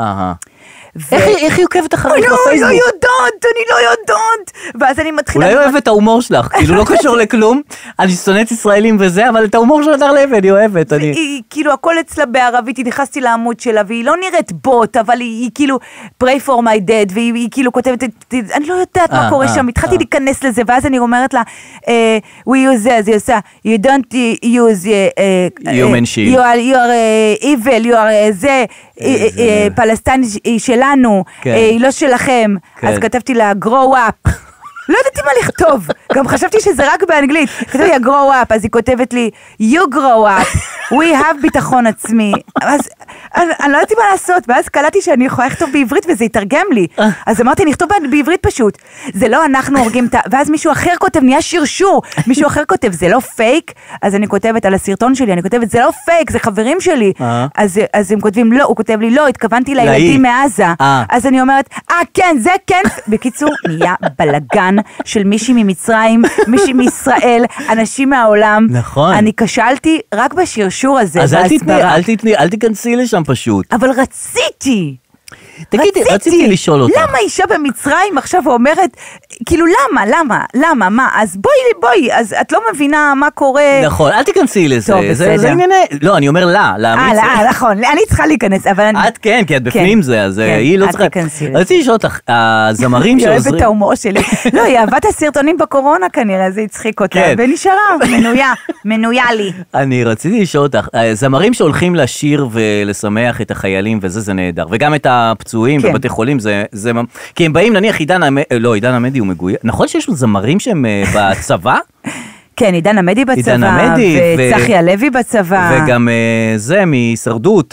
איך היא עוקבת אחריך בפייסבוק? אני לא יודעת, אני לא יודעת. ואז אני מתחילה... אולי אוהבת את ההומור שלך, כאילו לא קשור לכלום, אני שונאת ישראלים וזה, אבל את ההומור של הדר לוי אני אוהבת. היא כאילו הכל אצלה בערבית, היא נכנסתי לעמוד שלה, והיא לא נראית בוט, אבל היא כאילו pray for my dead, והיא כאילו כותבת, אני לא יודעת מה קורה שם, התחלתי להיכנס לזה, ואז אני אומרת לה, we use זה, אז היא עושה, you don't use human shield, you are evil, you are זה, פלסטין היא שלנו, היא לא שלכם, אז כתבתי לה grow up, לא ידעתי מה לכתוב, גם חשבתי שזה רק באנגלית, כתבתי לה grow up, אז היא כותבת לי you grow up, we have ביטחון עצמי, אז אני לא יודעתי מה לעשות, ואז קלטתי שאני יכולה לכתוב בעברית וזה יתרגם לי, אז אמרתי נכתוב בעברית פשוט, זה לא אנחנו הורגים את ה... ואז מישהו אחר כותב, נהיה שרשור, מישהו אחר כותב, זה לא פייק, אז אני כותבת על הסרטון שלי, אני כותבת, זה לא פייק, זה חברים שלי, אז הם כותבים לא, הוא כותב לי לא, התכוונתי לילדים מעזה, אז אני אומרת, אה כן, זה כן, בקיצור, נהיה בלגן של מישהי ממצרים, מישהי מישראל, אנשים מהעולם, אני כשלתי רק בשרשור הזה, אז אל תיכנסי לשם פשוט. אבל רציתי. תגידי, רציתי לשאול אותך. למה אישה במצרים עכשיו אומרת, כאילו למה, למה, למה, מה, אז בואי, בואי, אז את לא מבינה מה קורה. נכון, אל תיכנסי לזה. טוב, בסדר. זה ענייני, לא, אני אומר לה, אה, לה, נכון, אני צריכה להיכנס, אבל אני... את כן, כי את בפנים זה, אז היא לא צריכה... רציתי לשאול אותך, הזמרים שעוזרים... היא אוהבת את ההומור שלי. לא, היא אהבת הסרטונים בקורונה כנראה, זה הצחיק אותה, ונשארה, מנויה, מנויה לי. אני רציתי לשאול אותך, זמרים שהולכים לשיר ולשמח את החיילים וזה, זה נהדר, וגם את הפצועים בבתי חולים, זה, זה, כי הם באים, נניח, עידן, לא, עידן עמדי הוא מגויס, נכון שיש זמרים שהם בצבא? כן, עידן עמדי בצבא, וצחי הלוי בצבא. וגם זה, מהישרדות,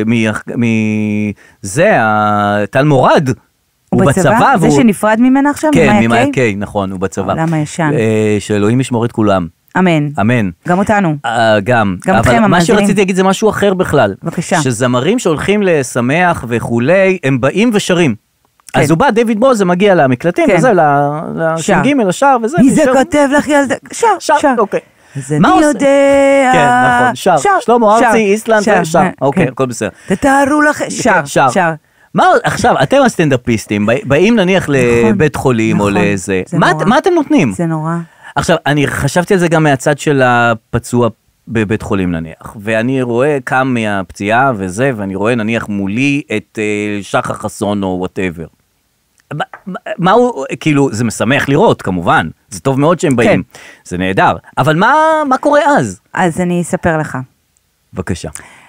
מזה, טל מורד, הוא בצבא. זה שנפרד ממנה עכשיו? כן, ממאי הקיי, נכון, הוא בצבא. למה ישן? שאלוהים ישמור את כולם. אמן. אמן. גם אותנו. Uh, גם. גם אתכם, המאזינים. אבל מה שרציתי להגיד זה משהו אחר בכלל. בבקשה. שזמרים שהולכים לשמח וכולי, הם באים ושרים. כן. אז הוא בא, דיוויד בוזה מגיע למקלטים, כן. וזה, לש"ג, לשער, וזה. מי זה כותב לך ילדה? שר, שר. שר, אוקיי. אז אני יודע... כן, נכון, שר. שלמה ארצי, איסלנד, שר. אוקיי, הכל בסדר. תתארו לך, שר, שר. מה עכשיו, אתם הסטנדאפיסטים, באים נניח לבית חולים או לאיזה... מה אתם נותנים? זה נורא. עכשיו, אני חשבתי על זה גם מהצד של הפצוע בבית חולים נניח, ואני רואה קם מהפציעה וזה, ואני רואה נניח מולי את שחר חסון או whatever. מה הוא, כאילו, זה משמח לראות כמובן, זה טוב מאוד שהם באים, זה נהדר, אבל מה קורה אז? אז אני אספר לך. בבקשה.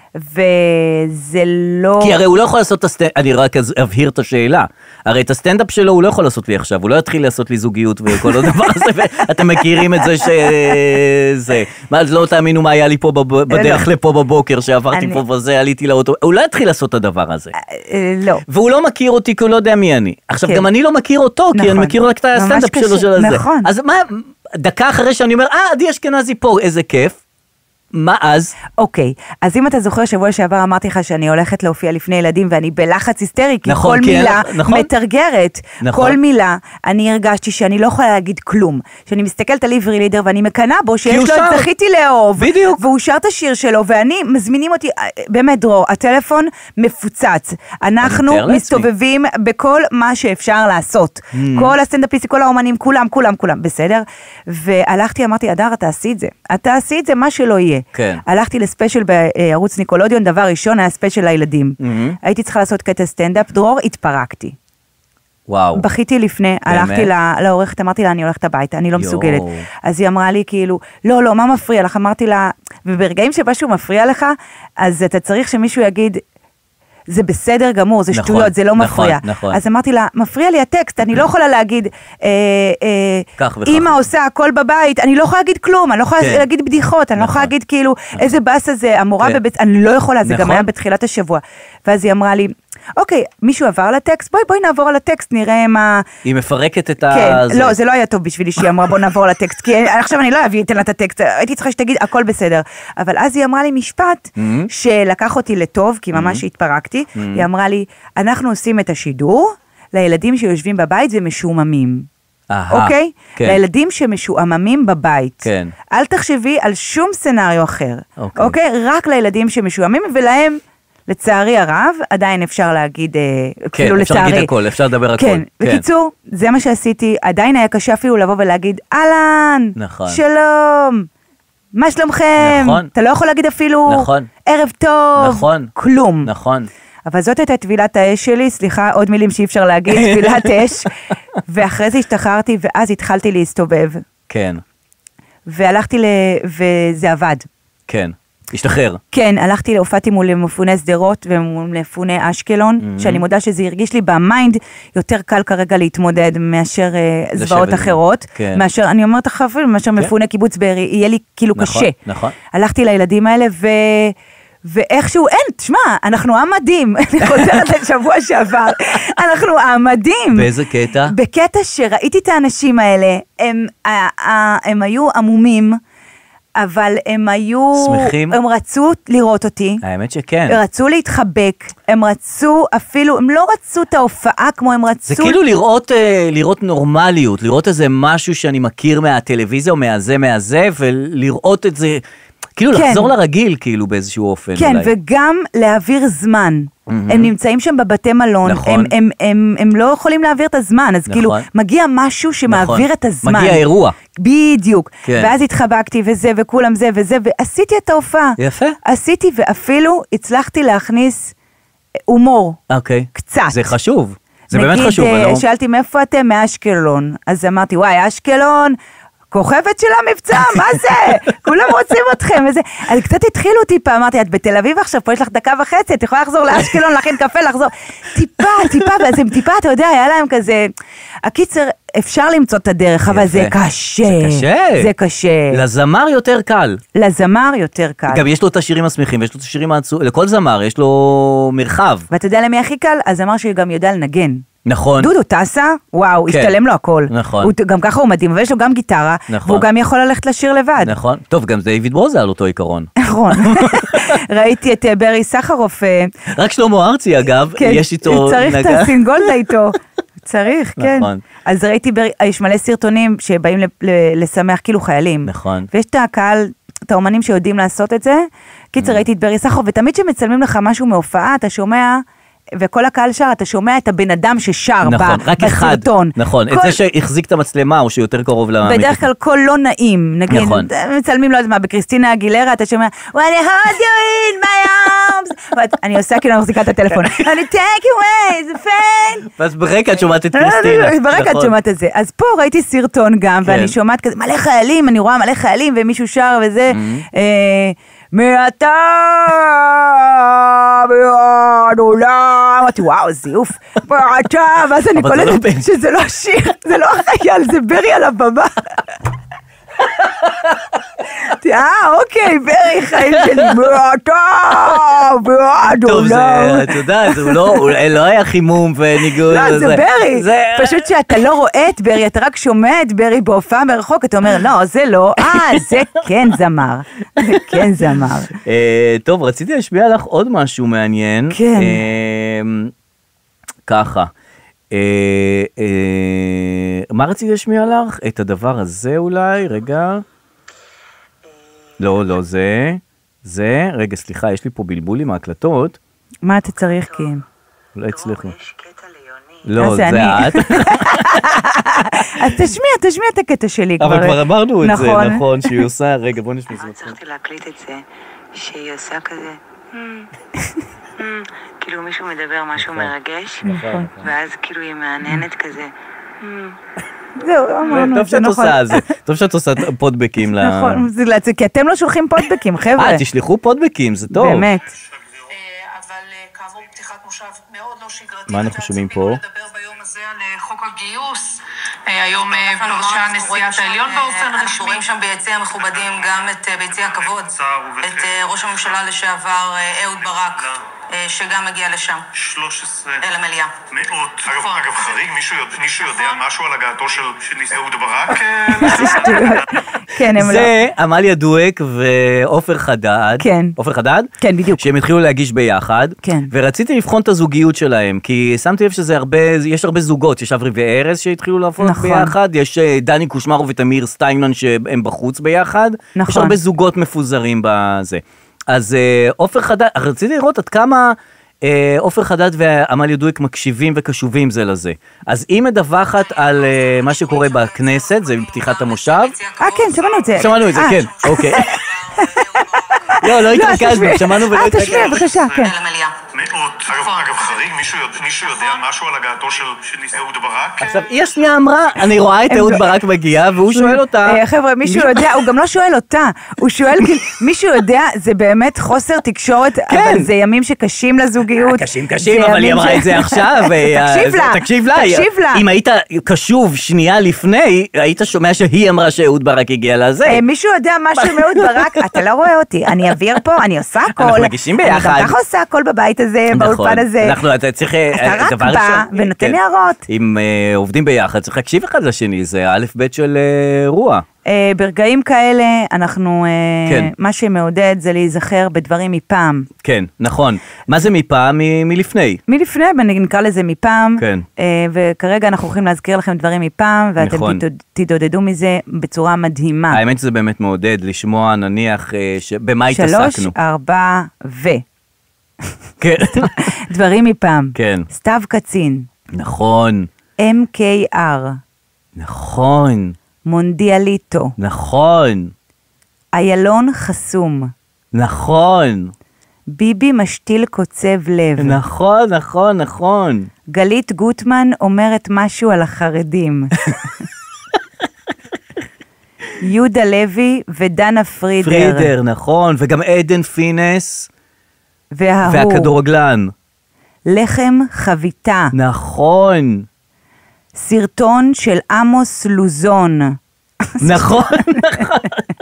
וזה לא... כי הרי הוא לא יכול לעשות את הסטנדאפ, אני רק אבהיר את השאלה, הרי את הסטנדאפ שלו הוא לא יכול לעשות לי עכשיו, הוא לא יתחיל לעשות לי זוגיות וכל הדבר הזה, ואתם מכירים את זה שזה, מה, לא תאמינו מה היה לי פה בדרך לפה בבוקר, שעברתי פה וזה, עליתי לאוטו, הוא לא יתחיל לעשות את הדבר הזה. לא. והוא לא מכיר אותי, כי הוא לא יודע מי אני. עכשיו, גם אני לא מכיר אותו, כי אני מכיר רק את הסטנדאפ שלו של הזה. נכון. אז מה, דקה אחרי שאני אומר, אה, עדי אשכנזי פה, איזה כיף. מה אז? אוקיי, אז אם אתה זוכר, שבוע שעבר אמרתי לך שאני הולכת להופיע לפני ילדים, ואני בלחץ היסטרי, כי נכון, כל כי מילה נכון. מתרגרת. נכון. כל מילה, אני הרגשתי שאני לא יכולה להגיד כלום. שאני מסתכלת על עברי לידר, ואני מקנה בו, שיש לו את זכיתי לאהוב. בדיוק. והוא שר את השיר שלו, ואני, מזמינים אותי, באמת דרור, הטלפון מפוצץ. אנחנו מסתובבים בכל מה שאפשר לעשות. Mm. כל הסטנדאפיסטים, כל האומנים, כולם, כולם, כולם, בסדר? והלכתי, אמרתי, אדר, אתה עשי את זה. אתה עשי את זה, מה שלא יהיה. כן. הלכתי לספיישל בערוץ ניקולודיון, דבר ראשון היה ספיישל לילדים. Mm-hmm. הייתי צריכה לעשות קטע סטנדאפ, דרור, התפרקתי. וואו. בכיתי לפני, באמת? הלכתי לעורכת, אמרתי לה, אני הולכת הביתה, אני לא יו. מסוגלת. אז היא אמרה לי כאילו, לא, לא, מה מפריע לך? אמרתי לה, וברגעים שמשהו מפריע לך, אז אתה צריך שמישהו יגיד, זה בסדר גמור, זה שטויות, נכון, זה לא נכון, מפריע. נכון. אז אמרתי לה, מפריע לי הטקסט, אני לא יכולה להגיד, אה, אה, אמא עושה הכל בבית, אני לא יכולה להגיד כלום, אני לא יכולה כן. להגיד בדיחות, אני נכון. לא יכולה להגיד כאילו, נכון. איזה באסה זה, המורה כן. בבית, אני לא יכולה, זה נכון. גם היה בתחילת השבוע. ואז היא אמרה לי, אוקיי, מישהו עבר על הטקסט, בואי, בואי נעבור על הטקסט, נראה מה... היא מפרקת את כן, ה... לא, זה לא היה טוב בשבילי שהיא אמרה, בוא נעבור על הטקסט, כי עכשיו אני לא אביא, אתן לה את הטקסט, הייתי צריכה שתגיד, הכל בסדר. אבל אז היא אמרה לי משפט, שלקח אותי לטוב, כי ממש התפרקתי, היא אמרה לי, אנחנו עושים את השידור, לילדים שיושבים בבית ומשועממים. אוקיי? לילדים שמשועממים בבית. כן. אל תחשבי על שום סצנריו אחר. אוקיי? רק לילדים שמשועממים, ולהם... לצערי הרב, עדיין אפשר להגיד, כאילו לצערי. אפשר להגיד הכל, אפשר לדבר הכל. כן, בקיצור, זה מה שעשיתי, עדיין היה קשה אפילו לבוא ולהגיד, אהלן, שלום, מה שלומכם? אתה לא יכול להגיד אפילו, ערב טוב, כלום. נכון. אבל זאת הייתה טבילת האש שלי, סליחה, עוד מילים שאי אפשר להגיד, טבילת אש, ואחרי זה השתחררתי, ואז התחלתי להסתובב. כן. והלכתי ל... וזה עבד. כן. השתחרר. כן, הלכתי להופעתי מול מפוני סדרות ומול מפוני אשקלון, mm-hmm. שאני מודה שזה הרגיש לי במיינד יותר קל כרגע להתמודד מאשר uh, זוועות אחרות, כן. מאשר, אני אומרת לך אפילו, מאשר כן. מפוני קיבוץ בארי, יהיה לי כאילו נכון, קשה. נכון. הלכתי לילדים האלה ו... ואיכשהו, אין, תשמע, אנחנו עמדים, אני חוזרת לשבוע שעבר, אנחנו עמדים. באיזה קטע? בקטע שראיתי את האנשים האלה, הם, הם היו עמומים, אבל הם היו... שמחים? הם רצו לראות אותי. האמת שכן. הם רצו להתחבק, הם רצו אפילו, הם לא רצו את ההופעה כמו הם רצו... זה כאילו לראות, לראות נורמליות, לראות איזה משהו שאני מכיר מהטלוויזיה או מהזה מהזה, ולראות את זה... כאילו כן. לחזור לרגיל, כאילו באיזשהו אופן. כן, אולי. וגם להעביר זמן. Mm-hmm. הם נמצאים שם בבתי מלון, נכון. הם, הם, הם, הם לא יכולים להעביר את הזמן, אז נכון. כאילו מגיע משהו שמעביר נכון. את הזמן. מגיע אירוע. בדיוק. כן. ואז התחבקתי וזה וכולם זה וזה, ועשיתי את ההופעה. יפה. עשיתי ואפילו הצלחתי להכניס הומור. אוקיי. קצת. זה חשוב. זה נגיד, באמת חשוב. נגיד, שאלתי מאיפה אתם? מאשקלון. אז אמרתי, וואי, אשקלון... כוכבת של המבצע, מה זה? כולם רוצים אתכם, וזה, אז קצת התחילו טיפה, אמרתי, את בתל אביב עכשיו, פה יש לך דקה וחצי, את יכולה לחזור לאשקלון, להכין קפה, לחזור, טיפה, טיפה, ואז הם טיפה, אתה יודע, היה להם כזה, הקיצר, אפשר למצוא את הדרך, אבל זה קשה. זה קשה. זה קשה. לזמר יותר קל. לזמר יותר קל. גם יש לו את השירים השמחים, ויש לו את השירים העצובים, לכל זמר יש לו מרחב. ואתה יודע למי הכי קל? הזמר שגם יודע לנגן. נכון. דודו טסה, וואו, כן. השתלם לו הכל. נכון. הוא, גם ככה הוא מדהים, אבל יש לו גם גיטרה, נכון. והוא גם יכול ללכת לשיר לבד. נכון. טוב, גם דיוויד ברוזה על אותו עיקרון. נכון. ראיתי את ברי סחרוף. רק שלמה ארצי, אגב, כן, יש איתו צריך את הסינגולדה איתו. צריך, כן. נכון. אז ראיתי, ברי, יש מלא סרטונים שבאים לשמח כאילו חיילים. נכון. ויש את הקהל, את האומנים שיודעים לעשות את זה. קיצר, ראיתי את ברי סחרוף, ותמיד שמצלמים לך משהו מהופעה, אתה שומע... וכל הקהל שר, אתה שומע את הבן אדם ששר נכון, ב- רק בסרטון. אחד, נכון, כל... את זה שהחזיק את המצלמה, או שיותר קרוב למיקרופון. בדרך כלל קול לא נעים, נגיד, נכון. מצלמים, לא יודעת מה, בקריסטינה אגילרה, אתה שומע, When I hold you in my arms, ואת, אני עושה כאילו, אני מחזיקה את הטלפון, אני take away the pain. ואז ברקע את שומעת את קריסטינה. ברקע את שומעת את זה. אז פה ראיתי סרטון גם, ואני שומעת כזה, מלא חיילים, אני רואה מלא חיילים, ומישהו שר וזה, מעתה ביד עולם, אמרתי וואו זיוף, מעתה, ואז אני קולטת שזה לא השיר, זה לא החייל, זה ברי על הבמה. אה אוקיי, ברי חיים שלי, מעתה ביד עולם. טוב, זה, אתה יודע, זה לא היה חימום וניגוד. לא, זה ברי, פשוט שאתה לא רואה את ברי, אתה רק שומע את ברי בהופעה מרחוק, אתה אומר, לא, זה לא, אה, זה כן זמר, זה כן זמר. טוב, רציתי להשמיע לך עוד משהו מעניין. כן. ככה. מה רציתי להשמיע לך? את הדבר הזה אולי, רגע. לא, לא, זה. זה, רגע, סליחה, יש לי פה בלבול עם ההקלטות. מה אתה צריך, כי? לא הצליחו. יש קטע ליוני. לא, זה את. אז תשמיע, תשמיע את הקטע שלי כבר. אבל כבר אמרנו את זה, נכון, שהיא עושה, רגע, בוא נשמיע. צריכתי להקליט את זה, שהיא עושה כזה, כאילו מישהו מדבר משהו מרגש, ואז כאילו היא מעננת כזה. זהו, אמרנו. טוב שאת עושה זה, טוב שאת עושה פודבקים. נכון, כי אתם לא שולחים פודבקים, חבר'ה. אה, תשלחו פודבקים, זה טוב. באמת. אבל כעבור פתיחת מושב מאוד לא שגרתית. מה אנחנו שומעים פה? לדבר ביום הזה על חוק הגיוס. היום פרשה נשיאת העליון באופן רשמי. אנחנו רואים שם ביציע המכובדים גם את ביציע הכבוד, את ראש הממשלה לשעבר אהוד ברק, שגם מגיע לשם. שלוש עשרה. אל המליאה. מאות. אגב, חריג, מישהו יודע משהו על הגעתו של אהוד ברק? כן, הם לא. זה עמליה דואק ועופר חדד. כן. עופר חדד? כן, בדיוק. שהם התחילו להגיש ביחד. כן. ורציתי לבחון את הזוגיות שלהם, כי שמתי לב שזה הרבה, יש הרבה זוגות, יש אברי וארז שהתחילו לעבוד ביחד, יש דני קושמרו ותמיר סטיינמן שהם בחוץ ביחד. נכון. יש הרבה זוגות מפוזרים בזה. אז עופר חדד, רציתי לראות עד כמה עופר חדד ועמליה דואק מקשיבים וקשובים זה לזה. אז היא מדווחת על מה שקורה בכנסת, זה בפתיחת המושב. אה, כן, שמענו את זה. שמענו את זה, כן, אוקיי. לא, לא התרכזנו, שמענו ולא התרכזנו. אה, תשמיע, בבקשה, כן. מאות. אגב, חריג, מישהו יודע משהו על הגעתו של אהוד ברק? עכשיו, היא השנייה אמרה, אני רואה את אהוד ברק מגיע, והוא שואל אותה. חבר'ה, מישהו יודע, הוא גם לא שואל אותה, הוא שואל, מישהו יודע, זה באמת חוסר תקשורת, אבל זה ימים שקשים לזוגיות. קשים, קשים, אבל היא אמרה את זה עכשיו. תקשיב לה, תקשיב לה. תקשיב לה. אם היית קשוב שנייה לפני, היית שומע שהיא אמרה שאהוד ברק הגיע לזה. מישהו יודע משהו מאהוד ברק, אתה לא רואה אותי, אני אעביר פה, אני עושה הכל. אנחנו מגישים ביחד. אני גם ככה עושה הכל בבית הזה, באולפן הזה. אנחנו, אתה צריך... אתה רק בא ונותן הערות. אם עובדים ביחד, צריך להקשיב אחד לשני, זה א' ב' של רוע. ברגעים כאלה, אנחנו, מה שמעודד זה להיזכר בדברים מפעם. כן, נכון. מה זה מפעם? מלפני. מלפני, נקרא לזה מפעם. כן. וכרגע אנחנו הולכים להזכיר לכם דברים מפעם, ואתם תתעודדו מזה בצורה מדהימה. האמת שזה באמת מעודד, לשמוע נניח במה התעסקנו. שלוש, ארבע ו... כן. דברים מפעם. כן. סתיו קצין. נכון. אם קיי אר. נכון. מונדיאליטו. נכון. איילון חסום. נכון. ביבי משתיל קוצב לב. נכון, נכון, נכון. גלית גוטמן אומרת משהו על החרדים. יהודה לוי ודנה פרידר. פרידר, נכון. וגם עדן פינס. וההוא. והכדורגלן. לחם חביתה. נכון. סרטון של עמוס לוזון. נכון, נכון.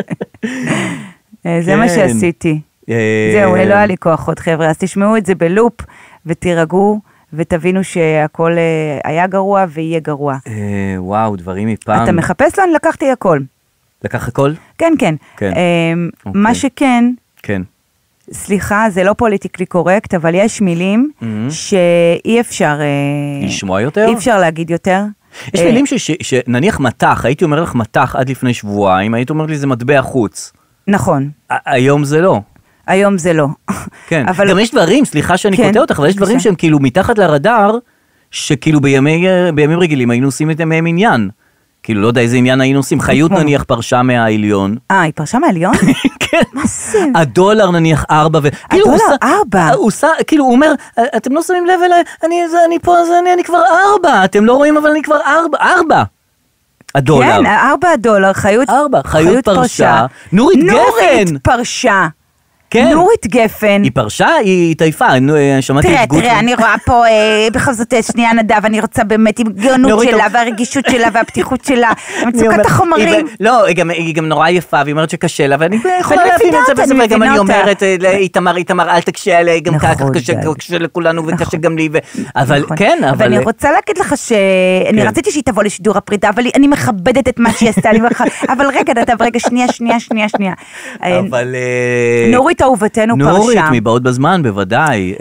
זה מה שעשיתי. זהו, לא היה לי כוח עוד חבר'ה, אז תשמעו את זה בלופ ותירגעו ותבינו שהכל היה גרוע ויהיה גרוע. וואו, דברים מפעם. אתה מחפש לו? אני לקחתי הכל. לקח הכל? כן, כן. מה שכן, כן. סליחה, זה לא פוליטיקלי קורקט, אבל יש מילים שאי אפשר... לשמוע יותר? אי אפשר להגיד יותר. יש מילים שנניח מתח, הייתי אומר לך מתח עד לפני שבועיים, היית אומר לי זה מטבע חוץ. נכון. היום זה לא. היום זה לא. כן, גם יש דברים, סליחה שאני קוטע אותך, אבל יש דברים שהם כאילו מתחת לרדאר, שכאילו בימים רגילים היינו עושים את ימיהם עניין. כאילו, לא יודע איזה עניין היינו עושים. חיות נניח פרשה מהעליון. אה, היא פרשה מהעליון? כן. מה זה? הדולר נניח ארבע. הדולר ארבע? כאילו, הוא אומר, אתם לא שמים לב אליי, אני פה, אני כבר ארבע. אתם לא רואים, אבל אני כבר ארבע. ארבע. הדולר. כן, ארבע הדולר, חיות פרשה. ארבע, חיות פרשה. נורית גפן. נורית פרשה. כן. נורית גפן. היא פרשה, היא טייפה, שמעתי תראה, את גוטמן. תראה, אני רואה פה בכל זאת שנייה נדב, אני רוצה באמת עם גאונות שלה, והרגישות שלה, והפתיחות שלה, מצוקת החומרים. לא, היא גם נורא יפה, והיא אומרת שקשה לה, ואני יכולה להבין את זה, וגם אני אומרת, איתמר, איתמר, אל תקשה עליה, גם ככה קשה לכולנו, וקשה גם לי, אבל כן, אבל... ואני רוצה להגיד לך שאני רציתי שהיא תבוא לשידור הפרידה, אבל אני מכבדת את מה שהיא עשתה לי, אבל רגע, נדב, רגע, שנייה, שנייה, שנייה, שנייה. אבל... נורית אהובתנו פרשה. נורית, מבעוד בזמן, בוודאי.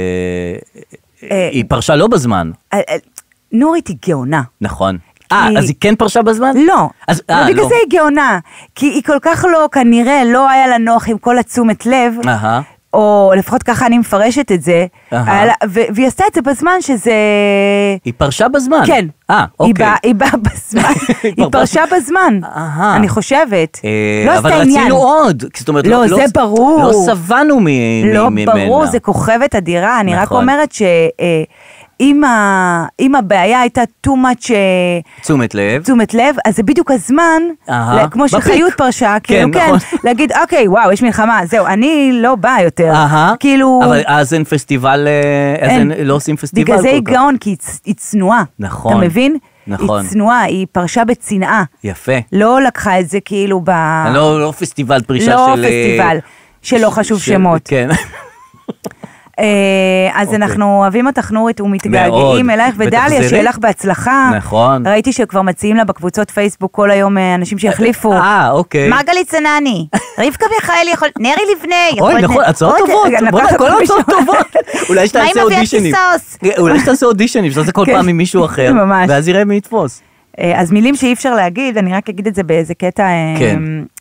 היא פרשה לא בזמן. נורית היא גאונה. נכון. אה, אז היא כן פרשה בזמן? לא. בגלל זה היא גאונה. כי היא כל כך לא, כנראה, לא היה לה נוח עם כל התשומת לב. אהה. או לפחות ככה אני מפרשת את זה, והיא עשתה את זה בזמן שזה... היא פרשה בזמן? כן. אה, אוקיי. היא באה בזמן, היא פרשה בזמן, אני חושבת. לא עשתה עניין. אבל רצינו עוד. לא, זה ברור. לא סבנו ממנה. לא ברור, זה כוכבת אדירה, אני רק אומרת ש... אם הבעיה הייתה too much... תשומת לב. תשומת לב, אז זה בדיוק הזמן, כמו שחיות פרשה, כאילו כן, להגיד, אוקיי, וואו, יש מלחמה, זהו, אני לא באה יותר. כאילו... אבל אז אין פסטיבל, לא עושים פסטיבל כל כך. בגלל זה היא גאון, כי היא צנועה. נכון. אתה מבין? נכון. היא צנועה, היא פרשה בצנעה. יפה. לא לקחה את זה כאילו ב... לא פסטיבל פרישה של... לא פסטיבל, שלא חשוב שמות. כן. אז אנחנו אוהבים אותך נורית ומתגעגעים אלייך, ודליה שיהיה לך בהצלחה. נכון. ראיתי שכבר מציעים לה בקבוצות פייסבוק כל היום אנשים שיחליפו. אה, אוקיי. מרגלית צנני, רבקה מיכאלי יכול, נרי לבנה. אוי, נכון, הצעות טובות. כל הצעות טובות. אולי שתעשה אודישנים. אולי שתעשה אודישנים, שתעשה כל פעם עם מישהו אחר. ממש. ואז יראה מי יתפוס. אז מילים שאי אפשר להגיד, אני רק אגיד את זה באיזה קטע... כן.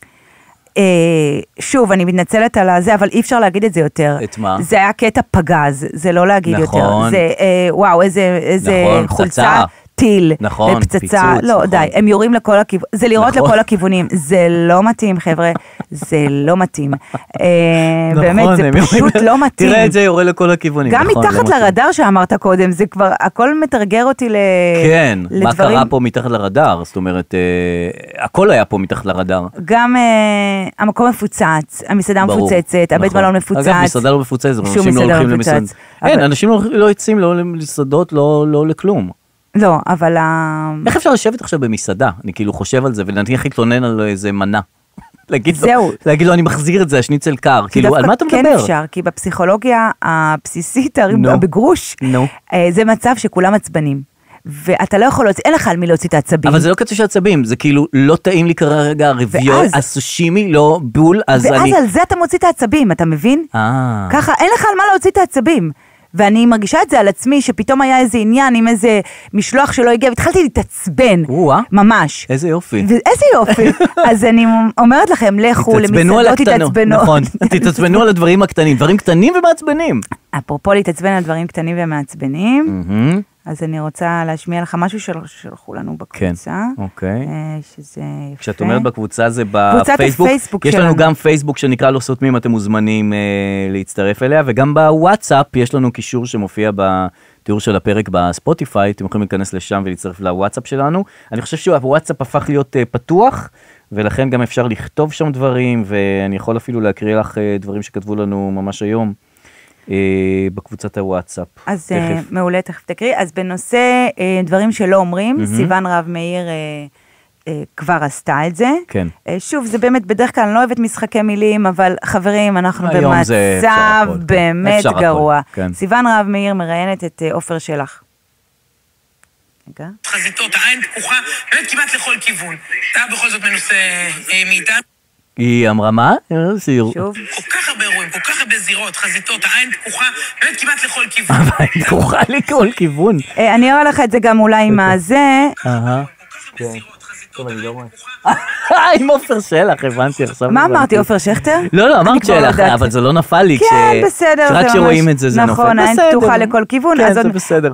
שוב, אני מתנצלת על זה, אבל אי אפשר להגיד את זה יותר. את מה? זה היה קטע פגז, זה לא להגיד יותר. נכון. זה, וואו, איזה חולצה, טיל, פצצה, לא, די, הם יורים לכל הכיוונים, זה לירות לכל הכיוונים, זה לא מתאים, חבר'ה, זה לא מתאים. באמת, זה פשוט לא מתאים. תראה את זה, יורה לכל הכיוונים. גם מתחת לרדאר שאמרת קודם, זה כבר, הכל מתרגר אותי לדברים. כן, מה קרה פה מתחת לרדאר? זאת אומרת, הכל היה פה מתחת לרדאר. גם המקום מפוצץ, המסעדה מפוצצת, הבית מלון מפוצץ. אגב, מסעדה לא מפוצצת, אנשים לא הולכים למסעדה. אין, אנשים לא יוצאים, לא למסעדות, לא לכלום. לא, אבל... איך אפשר לשבת עכשיו במסעדה? אני כאילו חושב על זה, ולנתיח להתלונן על איזה מנה. זהו. להגיד לו, אני מחזיר את זה, השניצל קר. כאילו, על מה אתה מדבר? כן אפשר, כי בפסיכולוגיה הבסיסית, בגרוש, זה מצב שכולם עצבנים. ואתה לא יכול להוציא, אין לך על מי להוציא את העצבים. אבל זה לא קצה של עצבים, זה כאילו, לא טעים לי כרגע הרביו, הסושימי, לא בול, אז אני... ואז על זה אתה מוציא את העצבים, אתה מבין? ככה, אין לך על מה להוציא את העצבים. ואני מרגישה את זה על עצמי, שפתאום היה איזה עניין עם איזה משלוח שלא הגיע, והתחלתי להתעצבן, ממש. איזה יופי. איזה יופי. אז אני אומרת לכם, לכו למסעדות, תתעצבנו. נכון, תתעצבנו על הדברים הקטנים, דברים קטנים ומעצבנים. אפרופו להתעצבן על דברים קטנים ומעצבנים, אז אני רוצה להשמיע לך משהו שלחו לנו בקבוצה. כן, אוקיי. שזה יפה. כשאת אומרת בקבוצה זה בפייסבוק. יש לנו גם פייסבוק שנקרא לא סותמים, אתם מוזמנים להצטרף אליה, וגם בוואטסאפ יש לנו קישור שמופיע בתיאור של הפרק בספוטיפיי, אתם יכולים להיכנס לשם ולהצטרף לוואטסאפ שלנו. אני חושב שהוואטסאפ הפך להיות פתוח, ולכן גם אפשר לכתוב שם דברים, ואני יכול אפילו להקריא לך דברים שכתבו לנו ממש היום. בקבוצת הוואטסאפ. אז מעולה, תכף תקריא. אז בנושא דברים שלא אומרים, סיוון רב מאיר כבר עשתה את זה. כן. שוב, זה באמת, בדרך כלל אני לא אוהבת משחקי מילים, אבל חברים, אנחנו במצב באמת גרוע. סיוון רהב מאיר מראיינת את עופר שלח. רגע. חזיתות, העין פקוחה, באמת כמעט לכל כיוון. אתה בכל זאת מנוסה מאיתנו. היא אמרה מה? שוב. כל כך הרבה אירועים, כל כך הרבה זירות, חזיתות, העין פקוחה, באמת כמעט לכל כיוון. העין פקוחה לכל כיוון. אני אראה לך את זה גם אולי עם הזה. אהה. כן. טוב, אני לא רואה. עם עופר שלח, הבנתי עכשיו. מה אמרתי, עופר שכטר? לא, לא, אמרת שלח, אבל זה לא נפל לי. כן, בסדר. שרק כשרואים את זה, זה נופל. נכון, העין פתוחה לכל כיוון. כן, זה בסדר.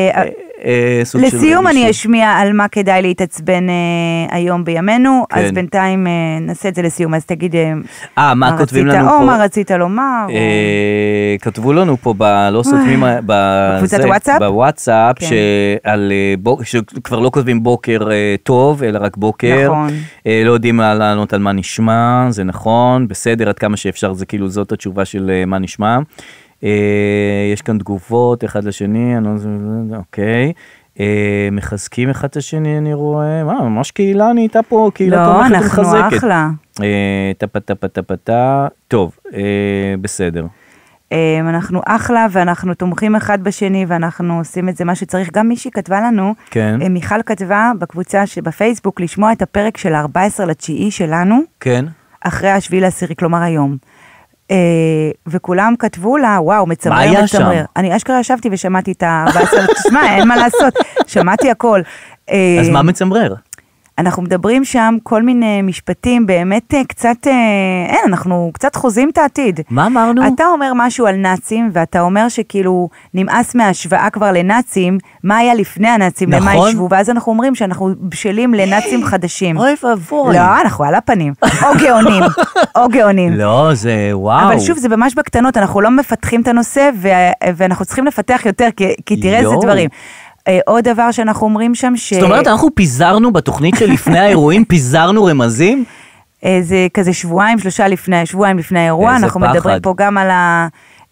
לסיום אני אשמיע על מה כדאי להתעצבן היום בימינו, אז בינתיים נעשה את זה לסיום, אז תגיד מה כותבים לנו פה. או מה רצית לומר. כתבו לנו פה, לא סותמים בוואטסאפ, שכבר לא כותבים בוקר טוב, אלא רק בוקר. לא יודעים לענות על מה נשמע, זה נכון, בסדר, עד כמה שאפשר, זה כאילו זאת התשובה של מה נשמע. יש כאן תגובות אחד לשני, אוקיי, מחזקים אחד לשני, אני רואה, מה, ממש קהילה נהייתה פה, קהילה תומכת ומחזקת. לא, אנחנו אחלה. טפה טפה טפה טפה, טוב, בסדר. אנחנו אחלה ואנחנו תומכים אחד בשני ואנחנו עושים את זה מה שצריך. גם מישהי כתבה לנו, מיכל כתבה בקבוצה שבפייסבוק לשמוע את הפרק של ה-ארבעה עשר לתשיעי שלנו, כן. אחרי השביעי לעשירי, כלומר היום. וכולם כתבו לה, וואו, מצמרר, מה היה מצמרר. שם? אני אשכרה ישבתי ושמעתי את ה-ארבעה עשר, תשמע, אין מה לעשות, שמעתי הכל. אז מה מצמרר? אנחנו מדברים שם כל מיני משפטים, באמת קצת, אין, אנחנו קצת חוזים את העתיד. מה אמרנו? אתה אומר משהו על נאצים, ואתה אומר שכאילו נמאס מההשוואה כבר לנאצים, מה היה לפני הנאצים, נכון? למה ישבו, ואז אנחנו אומרים שאנחנו בשלים לנאצים חדשים. אוי ואבוי. לא, אנחנו על הפנים. או גאונים, או גאונים. לא, זה וואו. אבל שוב, זה ממש בקטנות, אנחנו לא מפתחים את הנושא, ואנחנו צריכים לפתח יותר, כי תראה איזה דברים. עוד דבר שאנחנו אומרים שם ש... זאת אומרת, אנחנו פיזרנו בתוכנית שלפני האירועים, פיזרנו רמזים? זה כזה שבועיים, שלושה לפני, שבועיים לפני האירוע, אנחנו מדברים פה גם על ה...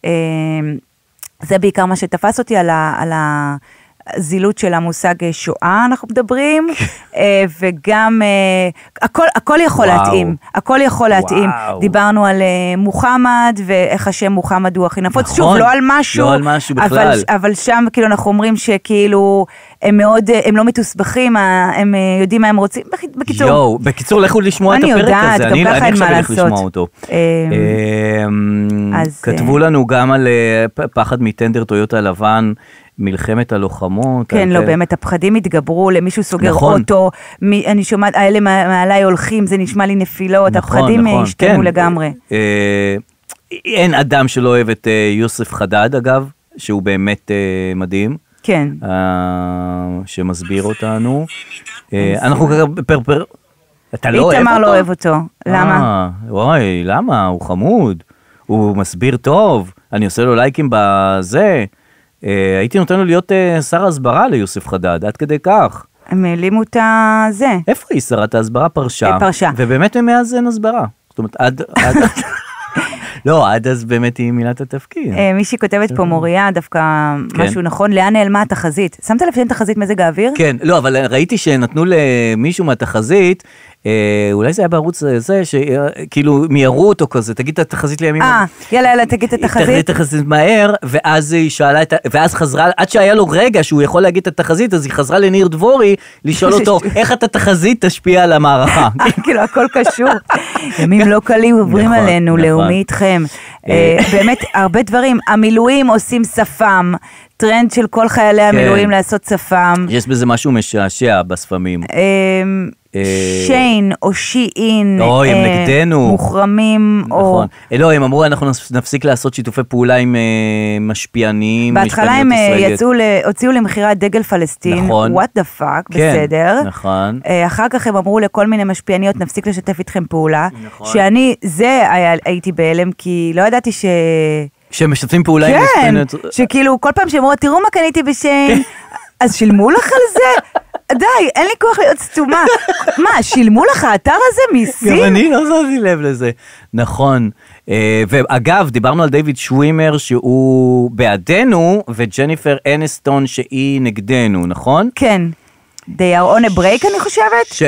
זה בעיקר מה שתפס אותי, על ה... זילות של המושג שואה אנחנו מדברים, וגם הכל, הכל יכול להתאים, הכל יכול להתאים. דיברנו על מוחמד, ואיך השם מוחמד הוא הכי נפוץ, שוב, לא על משהו, לא על משהו בכלל. אבל שם כאילו אנחנו אומרים שכאילו, הם מאוד, הם לא מתוסבכים, הם יודעים מה הם רוצים, בקיצור. יואו, בקיצור, לכו לשמוע את הפרק הזה, אני עכשיו אלך לשמוע אותו. כתבו לנו גם על פחד מטנדר טויוטה לבן, מלחמת הלוחמות. כן, לא, באמת, הפחדים התגברו, למישהו סוגר אוטו, אני שומעת, האלה מעליי הולכים, זה נשמע לי נפילות, הפחדים השתנו לגמרי. אין אדם שלא אוהב את יוסף חדד, אגב, שהוא באמת מדהים. כן. שמסביר אותנו. אנחנו ככה פרפר... אתה לא אוהב אותו? איתמר לא אוהב אותו. למה? וואי, למה? הוא חמוד. הוא מסביר טוב. אני עושה לו לייקים בזה. הייתי נותן לו להיות שר הסברה ליוסף חדד, עד כדי כך. הם העלימו את זה. איפה היא שרת ההסברה? פרשה. פרשה. ובאמת מאז אין הסברה. זאת אומרת, עד... לא, עד אז באמת היא מילת התפקיד. מישהי כותבת פה מוריה, דווקא משהו נכון, לאן נעלמה התחזית? שמת לב שאין תחזית מזג האוויר? כן, לא, אבל ראיתי שנתנו למישהו מהתחזית, אולי זה היה בערוץ הזה, שכאילו מיירו אותו כזה, תגיד את התחזית לימים. אה, יאללה, יאללה, תגיד את התחזית. תגיד את התחזית מהר, ואז היא שאלה, ואז חזרה, עד שהיה לו רגע שהוא יכול להגיד את התחזית, אז היא חזרה לניר דבורי, לשאול אותו, איך את התחזית תשפיע על המערכה? כאילו, הכל קשור. ימים לא קלים עוברים עלינו, לאומי איתכם. באמת, הרבה דברים, המילואים עושים שפם, טרנד של כל חיילי המילואים לעשות שפם. יש בזה משהו משעשע בספמים. שיין או שיין, אוי, הם נגדנו. מוחרמים. נכון. לא, הם אמרו, אנחנו נפסיק לעשות שיתופי פעולה עם משפיענים. בהתחלה הם הוציאו למחירת דגל פלסטין, what the fuck, בסדר. נכון. אחר כך הם אמרו לכל מיני משפיעניות, נפסיק לשתף איתכם פעולה. שאני, זה הייתי בהלם, כי לא ידעתי ש... שהם משתפים פעולה עם משפיעניות. כן, שכאילו כל פעם שהם אמרו, תראו מה קניתי בשיין, אז שילמו לך על זה? די, אין לי כוח להיות סתומה. מה, שילמו לך האתר הזה מסין? גם אני לא שמתי לב לזה. נכון. ואגב, דיברנו על דיוויד שווימר שהוא בעדנו, וג'ניפר אנסטון שהיא נגדנו, נכון? כן. they are on a break, אני חושבת.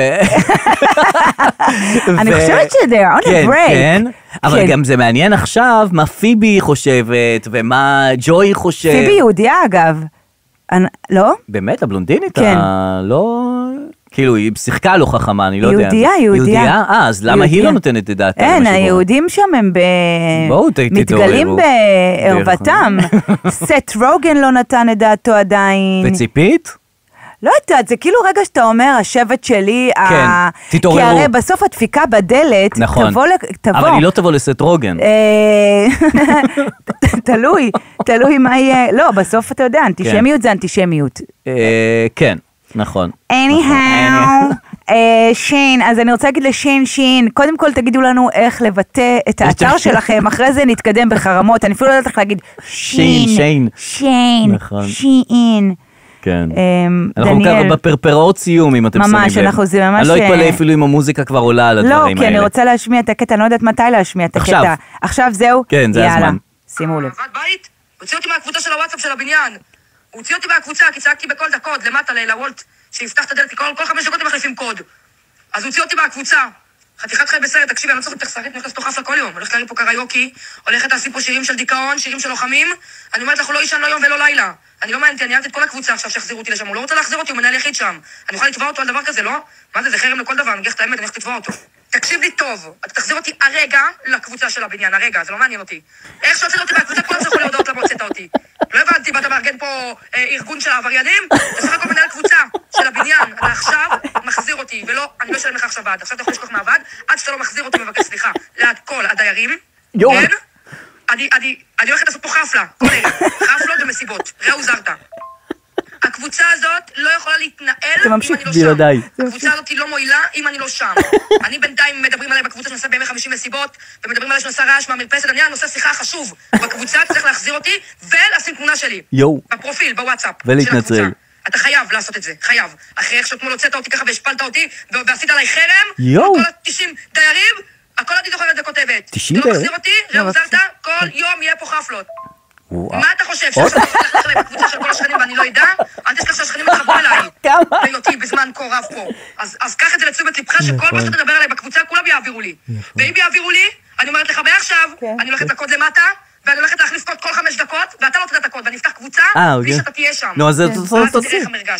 אני חושבת ש- they are on a break. כן, אבל גם זה מעניין עכשיו מה פיבי חושבת, ומה ג'וי חושב. פיבי יהודיה, אגב. לא? באמת, הבלונדינית? כן. לא... כאילו, היא שיחקה לא חכמה, אני לא יודע. יהודיה, יהודיה. אה, אז למה היא לא נותנת את דעתה? אין, היהודים שם הם מתגלים בערוותם. סט רוגן לא נתן את דעתו עדיין. וציפית? לא יודעת, זה כאילו רגע שאתה אומר, השבט שלי, כן, תתעוררו. כי הרי בסוף הדפיקה בדלת, נכון. תבוא, אבל היא לא תבוא לסט רוגן. תלוי, תלוי מה יהיה, לא, בסוף אתה יודע, אנטישמיות זה אנטישמיות. כן. נכון. anyhow, שיין, אז אני רוצה להגיד לשיין שין, קודם כל תגידו לנו איך לבטא את האתר שלכם, אחרי זה נתקדם בחרמות, אני אפילו לא יודעת איך להגיד שיין, שיין, שיין, שיין. כן. אנחנו ככה בפרפראות סיום, אם אתם שמים לב. ממש, אנחנו זה ממש... אני לא אתפלא אפילו אם המוזיקה כבר עולה על הדברים האלה. לא, כי אני רוצה להשמיע את הקטע, אני לא יודעת מתי להשמיע את הקטע. עכשיו. עכשיו זהו? כן, זה הזמן. שימו לב. בית, הוציא אותי מהקבוצה של הוואטסאפ של הבניין. הוא הוציא אותי מהקבוצה, כי צעקתי בכל דקות, למטה לוולט, שיפתח את הדלת, כל חמש דקות הם מחליפים קוד. אז הוא הוציא אותי מהקבוצה. חתיכת חי בסרט, תקשיבי, אני לא צריכה תחסרית, אני הולכת לתוך חפלה כל יום. הולכת להרים פה קריוקי, הולכת להשים פה שירים של דיכאון, שירים של לוחמים. אני אומרת לך, הוא לא אישן לא יום ולא לילה. אני לא מעניינתי, אני אהבתי את כל הקבוצה עכשיו שיחזירו אותי לשם. הוא לא רוצה להחזיר אותי, הוא מנהל יחיד שם. אני יכולה לתבוע אותו על דבר כזה, לא? מה זה, זה חרם לכל דבר, אני אגיד את האמת, אני הולכת לתבוע אותו. תקשיב לי טוב, אתה תחזיר אותי הרגע לקבוצה של הבניין, הרגע, זה לא מעניין אותי. איך שהוצאת אותי מהקבוצה, כולם צריכו להודות למה הוצאת אותי. לא הבנתי, ואתה מארגן פה אה, ארגון של העבריינים, אתה סך הכל מנהל קבוצה של הבניין, אתה עכשיו מחזיר אותי, ולא, אני לא אשלם לך עכשיו ועד, עכשיו אתה יכול לשכוח מהוועד, עד שאתה לא מחזיר אותי מבקש סליחה, ליד כל הדיירים, כן? אני, אני, אני הולכת לעשות פה חפלה, כל ערב, חפלות ומסיבות, ראו זרתה. הקבוצה הזאת לא יכולה להתנהל אם אני לא שם. הקבוצה הזאת לא מועילה אם אני לא שם. אני בינתיים מדברים עליי בקבוצה שנוסע בימי חמישים מסיבות, ומדברים עליי שנוסע רעש מהמרפסת, אני הנושא שיחה חשוב. בקבוצה צריך להחזיר אותי ולשים תמונה שלי. יואו. בפרופיל, בוואטסאפ. ולהתנצל. אתה חייב לעשות את זה, חייב. אחרי איך שאתמול הוצאת אותי ככה והשפלת אותי, ועשית עליי חרם, יואו. כל ה-תשעים דיירים, הכל אני זוכרת וכותבת. תשעים דיירים? אתה לא מחזיר אותי, ראו זרתה, כל יום יהיה פה חפלות. מה אתה חושב, שעכשיו אתה תלך לך בקבוצה של כל השכנים ואני לא ידע? אל תשכח שהשכנים יתחברו אליי. בהיותי בזמן כה רב פה. אז קח את זה לתשומת לבך שכל מה שאתה תדבר עליי בקבוצה כולם יעבירו לי. ואם יעבירו לי, אני אומרת לך בעכשיו, אני הולכת לקוד למטה, ואני הולכת להחליף קוד כל חמש דקות, ואתה לא תדע את הקוד, ואני אפתח קבוצה, בלי שאתה תהיה שם. נו, אז זה תעשי.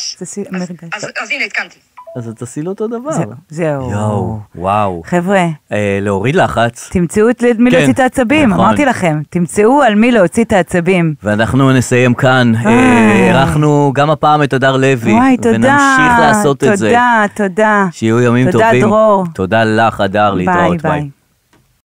אז הנה, התקנתי. אז תעשי לו אותו דבר. זהו. יואו, וואו. חבר'ה. להוריד לחץ. תמצאו את מי להוציא את העצבים, אמרתי לכם. תמצאו על מי להוציא את העצבים. ואנחנו נסיים כאן. ערכנו גם הפעם את הדר לוי. וואי, תודה. ונמשיך לעשות את זה. תודה, תודה. שיהיו ימים טובים. תודה, דרור. תודה לך, הדר, להתראות. ביי, ביי.